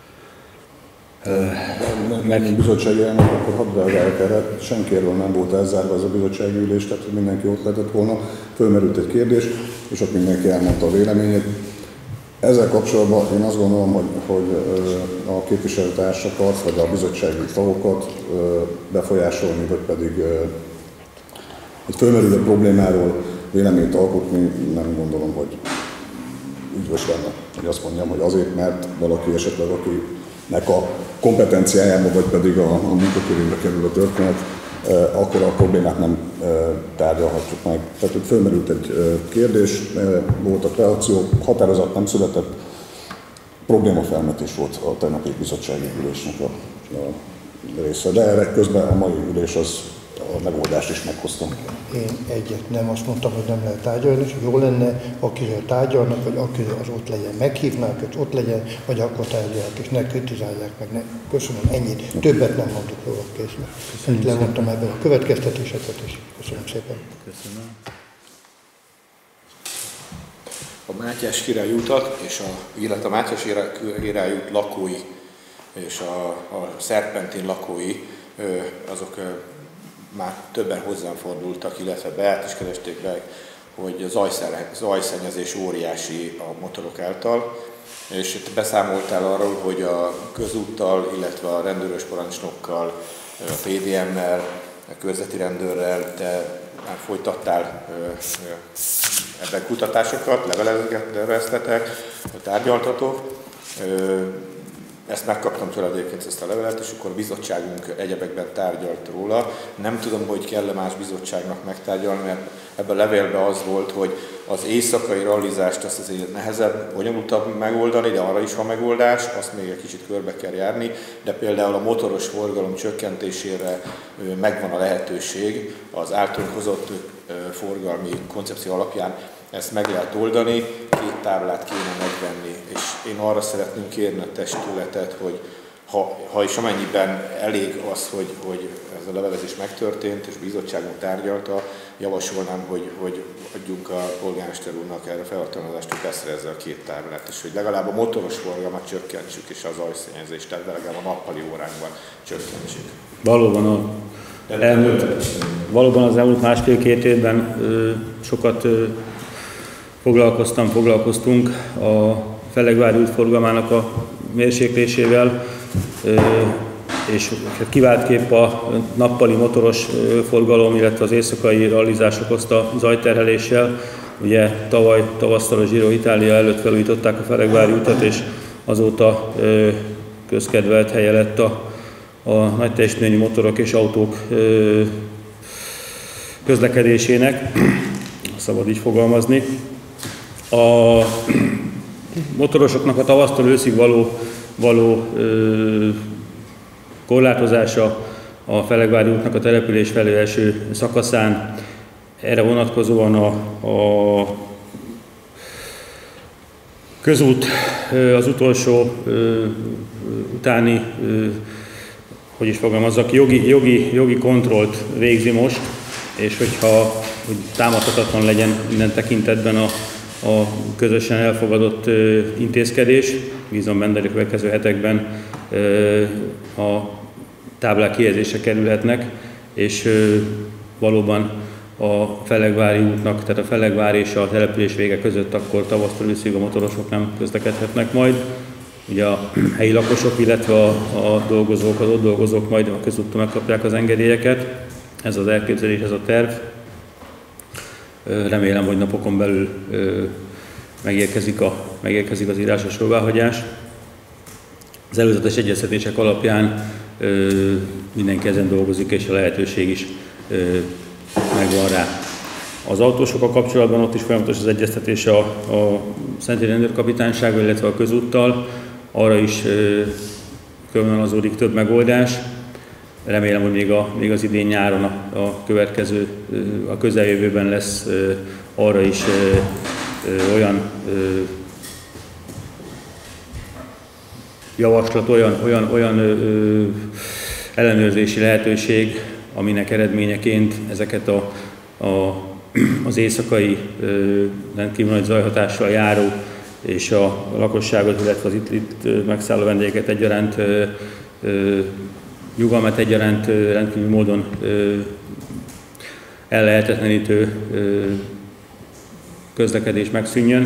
Meg a bizottsági elnök, akkor hadd reagálják erre. Senkiről nem volt elzárva ez a bizottsági ülés, tehát hogy mindenki ott lehetett volna. Fölmerült egy kérdés, és ott mindenki elmondta a véleményét. Ezzel kapcsolatban én azt gondolom, hogy, hogy a képviselőtársakat, vagy a bizottsági tagokat befolyásolni, vagy pedig egy fölmerülő problémáról véleményt alkotni, nem gondolom, hogy üdvös lenne, hogy azt mondjam, hogy azért, mert valaki esetleg, akinek a kompetenciájába, vagy pedig a, a munkakörébe kerül a történet, eh, akkor a problémát nem eh, tárgyalhatjuk meg. Tehát, hogy fölmerült egy eh, kérdés, eh, voltak reakciók, határozat nem született, problémafelmetés volt a tegnapi bizottsági ülésnek a, a része. De erre közben a mai ülés az a megoldást is meghoztam. Én egyet nem azt mondtam, hogy nem lehet tárgyalni, és jó lenne, akiről tárgyalnak, vagy akiről az ott legyen. Meghívnák, hogy ott legyen, vagy akkor tárgyalják, és ne kritizálják meg. Ne. Köszönöm, ennyit. Többet nem mondok róla, készül. Ennyit lemondtam ebben a következtetéseket, és köszönöm szépen. Köszönöm. A Mátyás Király utat, és a, illetve a Mátyás Király út lakói és a, a Szerpentin lakói, azok már többen hozzám fordultak, illetve beállt is keresték be, hogy zajszennyezés óriási a motorok által, és itt beszámoltál arról, hogy a közúttal, illetve a rendőrös parancsnokkal, a pé dé em-mel, a körzeti rendőrrel te már folytattál ebben kutatásokat, leveleztetek, tárgyaltatok. Ezt megkaptam tőle egyébként ezt a levelet, és akkor a bizottságunk egyebekben tárgyalt róla. Nem tudom, hogy kell-e más bizottságnak megtárgyalni, mert ebben a levélben az volt, hogy az éjszakai rallizást azt azért nehezebb, bonyolultabb megoldani, de arra is van megoldás, azt még egy kicsit körbe kell járni, de például a motoros forgalom csökkentésére megvan a lehetőség az általunk hozott forgalmi koncepció alapján. Ezt meg lehet oldani, két táblát kéne megvenni, és én arra szeretném kérni a testületet, hogy ha, ha és amennyiben elég az, hogy, hogy ez a levelezés megtörtént, és a bizottságunk tárgyalta, javasolnám, hogy, hogy adjunk a polgármester úrnak erre felhatalmazást, hogy beszerezze a két táblát, és hogy legalább a motoros forgalmat csökkentsük, és az zajszennyezést, tehát legalább a nappali órákban csökkentsük. Valóban, a elmúlt, valóban az elmúlt másfél-két évben ö, sokat ö, foglalkoztam, foglalkoztunk a Fellegvári út forgalmának a mérséklésével, és kiváltképp a nappali motoros forgalom, illetve az éjszakai rallizás okozta zajterheléssel. Ugye tavaly tavasszal a Giro Italia előtt felújították a Fellegvári utat, és azóta közkedvelt helye lett a, a nagy teljesítményű motorok és autók közlekedésének, szabad így fogalmazni. A motorosoknak a tavasztól őszig való, való ö, korlátozása a Fellegvári útnak a település felé eső szakaszán, erre vonatkozóan a, a közút az utolsó ö, utáni, ö, hogy is fogalmazzak, jogi, jogi, jogi kontrollt végzi most, és hogyha hogy támadhatatlan legyen minden tekintetben a a közösen elfogadott ö, intézkedés. Bízom benne, hogy a következő hetekben ö, a táblák kihelyezésre kerülhetnek, és ö, valóban a Fellegvári útnak, tehát a Fellegvár és a település vége között akkor tavasztól őszig a motorosok nem közlekedhetnek majd. Ugye a helyi lakosok, illetve a, a dolgozók, az ott dolgozók majd a közúttól megkapják az engedélyeket. Ez az elképzelés, ez a terv. Remélem, hogy napokon belül megérkezik, a, megérkezik az írásos jóváhagyás. Az előzetes egyeztetések alapján mindenki ezen dolgozik, és a lehetőség is megvan rá. Az autósokkal kapcsolatban ott is folyamatos az egyeztetés a, a Szentélyi Rendőrkapitánysággal, illetve a közúttal. Arra is körvonalazódik több megoldás. Remélem, hogy még, a, még az idén nyáron a, a következő, a közeljövőben lesz arra is ö, ö, olyan ö, javaslat, olyan, olyan, olyan ö, ellenőrzési lehetőség, aminek eredményeként ezeket a, a, az éjszakai ö, rendkívül nagy zajhatással járó és a lakosságot, illetve az itt, itt megszálló vendégeket egyaránt ö, ö, nyugalmat egyaránt rendkívül módon ö, ellehetetlenítő ö, közlekedés megszűnjön.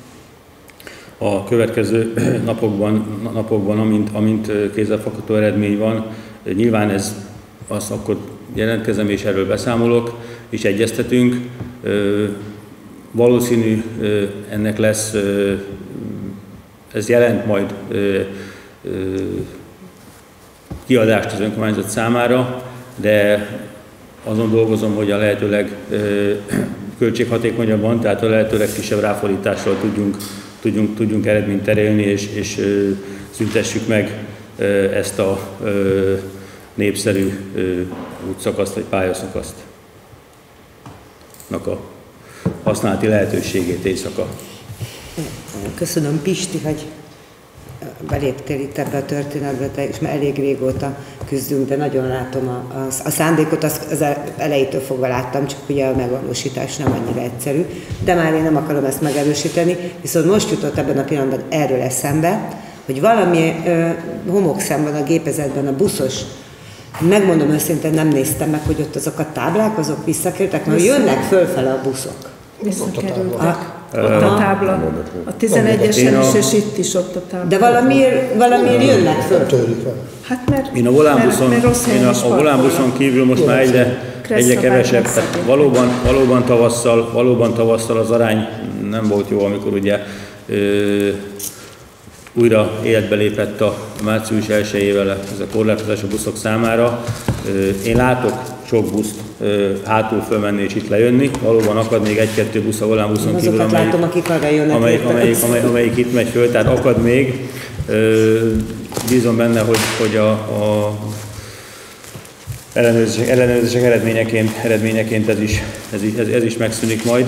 A következő napokban, napokban amint, amint kézzelfogható eredmény van, nyilván ez azt akkor jelentkezem és erről beszámolok, és egyeztetünk. Ö, valószínű ö, ennek lesz, ö, ez jelent majd ö, ö, kiadást az önkormányzat számára, de azon dolgozom, hogy a lehetőleg költséghatékonyabban, tehát a lehetőleg kisebb ráfordítással tudjunk, tudjunk, tudjunk eredményt elérni, és, és szüntessük meg ezt a népszerű útszakaszt vagy pályaszakaszt a használati lehetőségét éjszaka. Köszönöm, Pisti, hogy beléptél itt ebbe a történetbe, te is már elég régóta küzdünk, de nagyon látom a, a, a szándékot, az, az elejétől fogva láttam, csak ugye a megvalósítás nem annyira egyszerű, de már én nem akarom ezt megerősíteni, viszont most jutott ebben a pillanatban erről eszembe, hogy valami ö, homokszem van a gépezetben, a buszos, megmondom őszintén, nem néztem meg, hogy ott azok a táblák, azok visszakerültek, mert jönnek fölfele a buszok. Visszakerültek. Ott a tábla. A tizenegyesen is, és itt is ott a tábla. De valamiért, valamiért jönnek föl. Hát mert, én a volánbuszon, mert, mert én a, a volánbuszon kívül most már egyre, egyre kevesebb. Valóban, valóban, tavasszal, valóban tavasszal az arány nem volt jó, amikor ugye ö, újra életbe lépett a március elsejével ez a korlátozás a buszok számára. Én látok sok buszt hátul fölmenni és itt lejönni. Valóban akad még egy-kettő busz a volánbuszon kívül, amelyik, látom, akik arra jönnek amelyik, amelyik, amelyik, amelyik itt megy föl, tehát akad még. Bízom benne, hogy, hogy a, a ellenőrzések, ellenőrzések eredményeként, eredményeként ez, is, ez, is, ez, ez is megszűnik majd.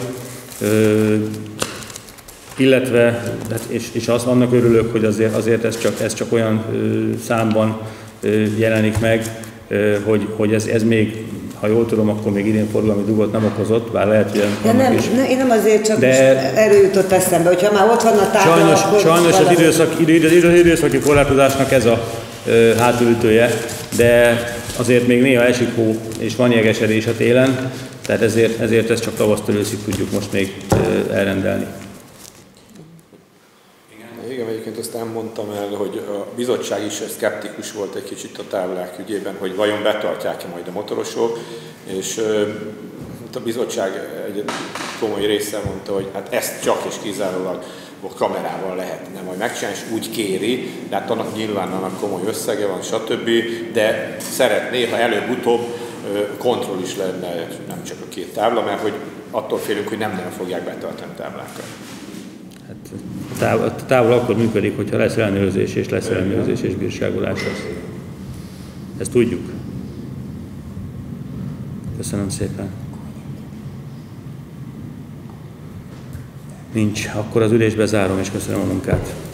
Illetve, és, és azt annak örülök, hogy azért, azért ez, csak, ez csak olyan ö, számban ö, jelenik meg, ö, hogy, hogy ez, ez még, ha jól tudom, akkor még idén forgalmi dugót nem okozott, bár lehet, hogy de nem, is. Ne, én nem azért csak de erről jutott eszembe, hogyha már ott van a tárgya, sajnos, akkor... sajnos az időszak, idő, idő, időszaki korlátozásnak ez a ö, hátulütője, de azért még néha esik hó, és van jegesedés a télen, tehát ezért, ezért ezt csak tavasztól őszig tudjuk most még ö, elrendelni. Igen, egyébként azt nem mondtam el, hogy a bizottság is szkeptikus volt egy kicsit a táblák ügyében, hogy vajon betartják-e majd a motorosok, és a bizottság egy komoly része mondta, hogy hát ezt csak és kizárólag a kamerával lehetne majd megcsinálni, és úgy kéri, de hát annak nyilván annak komoly összege van, stb., de szeretné, ha előbb-utóbb kontroll is lenne, nem csak a két tábla, mert hogy attól félünk, hogy nem nagyon fogják betartani a táblákat. A távol akkor működik, hogyha lesz ellenőrzés és lesz ellenőrzés és bírságolás lesz. Ezt tudjuk. Köszönöm szépen. Nincs. Akkor az ülésbe zárom és köszönöm a munkát.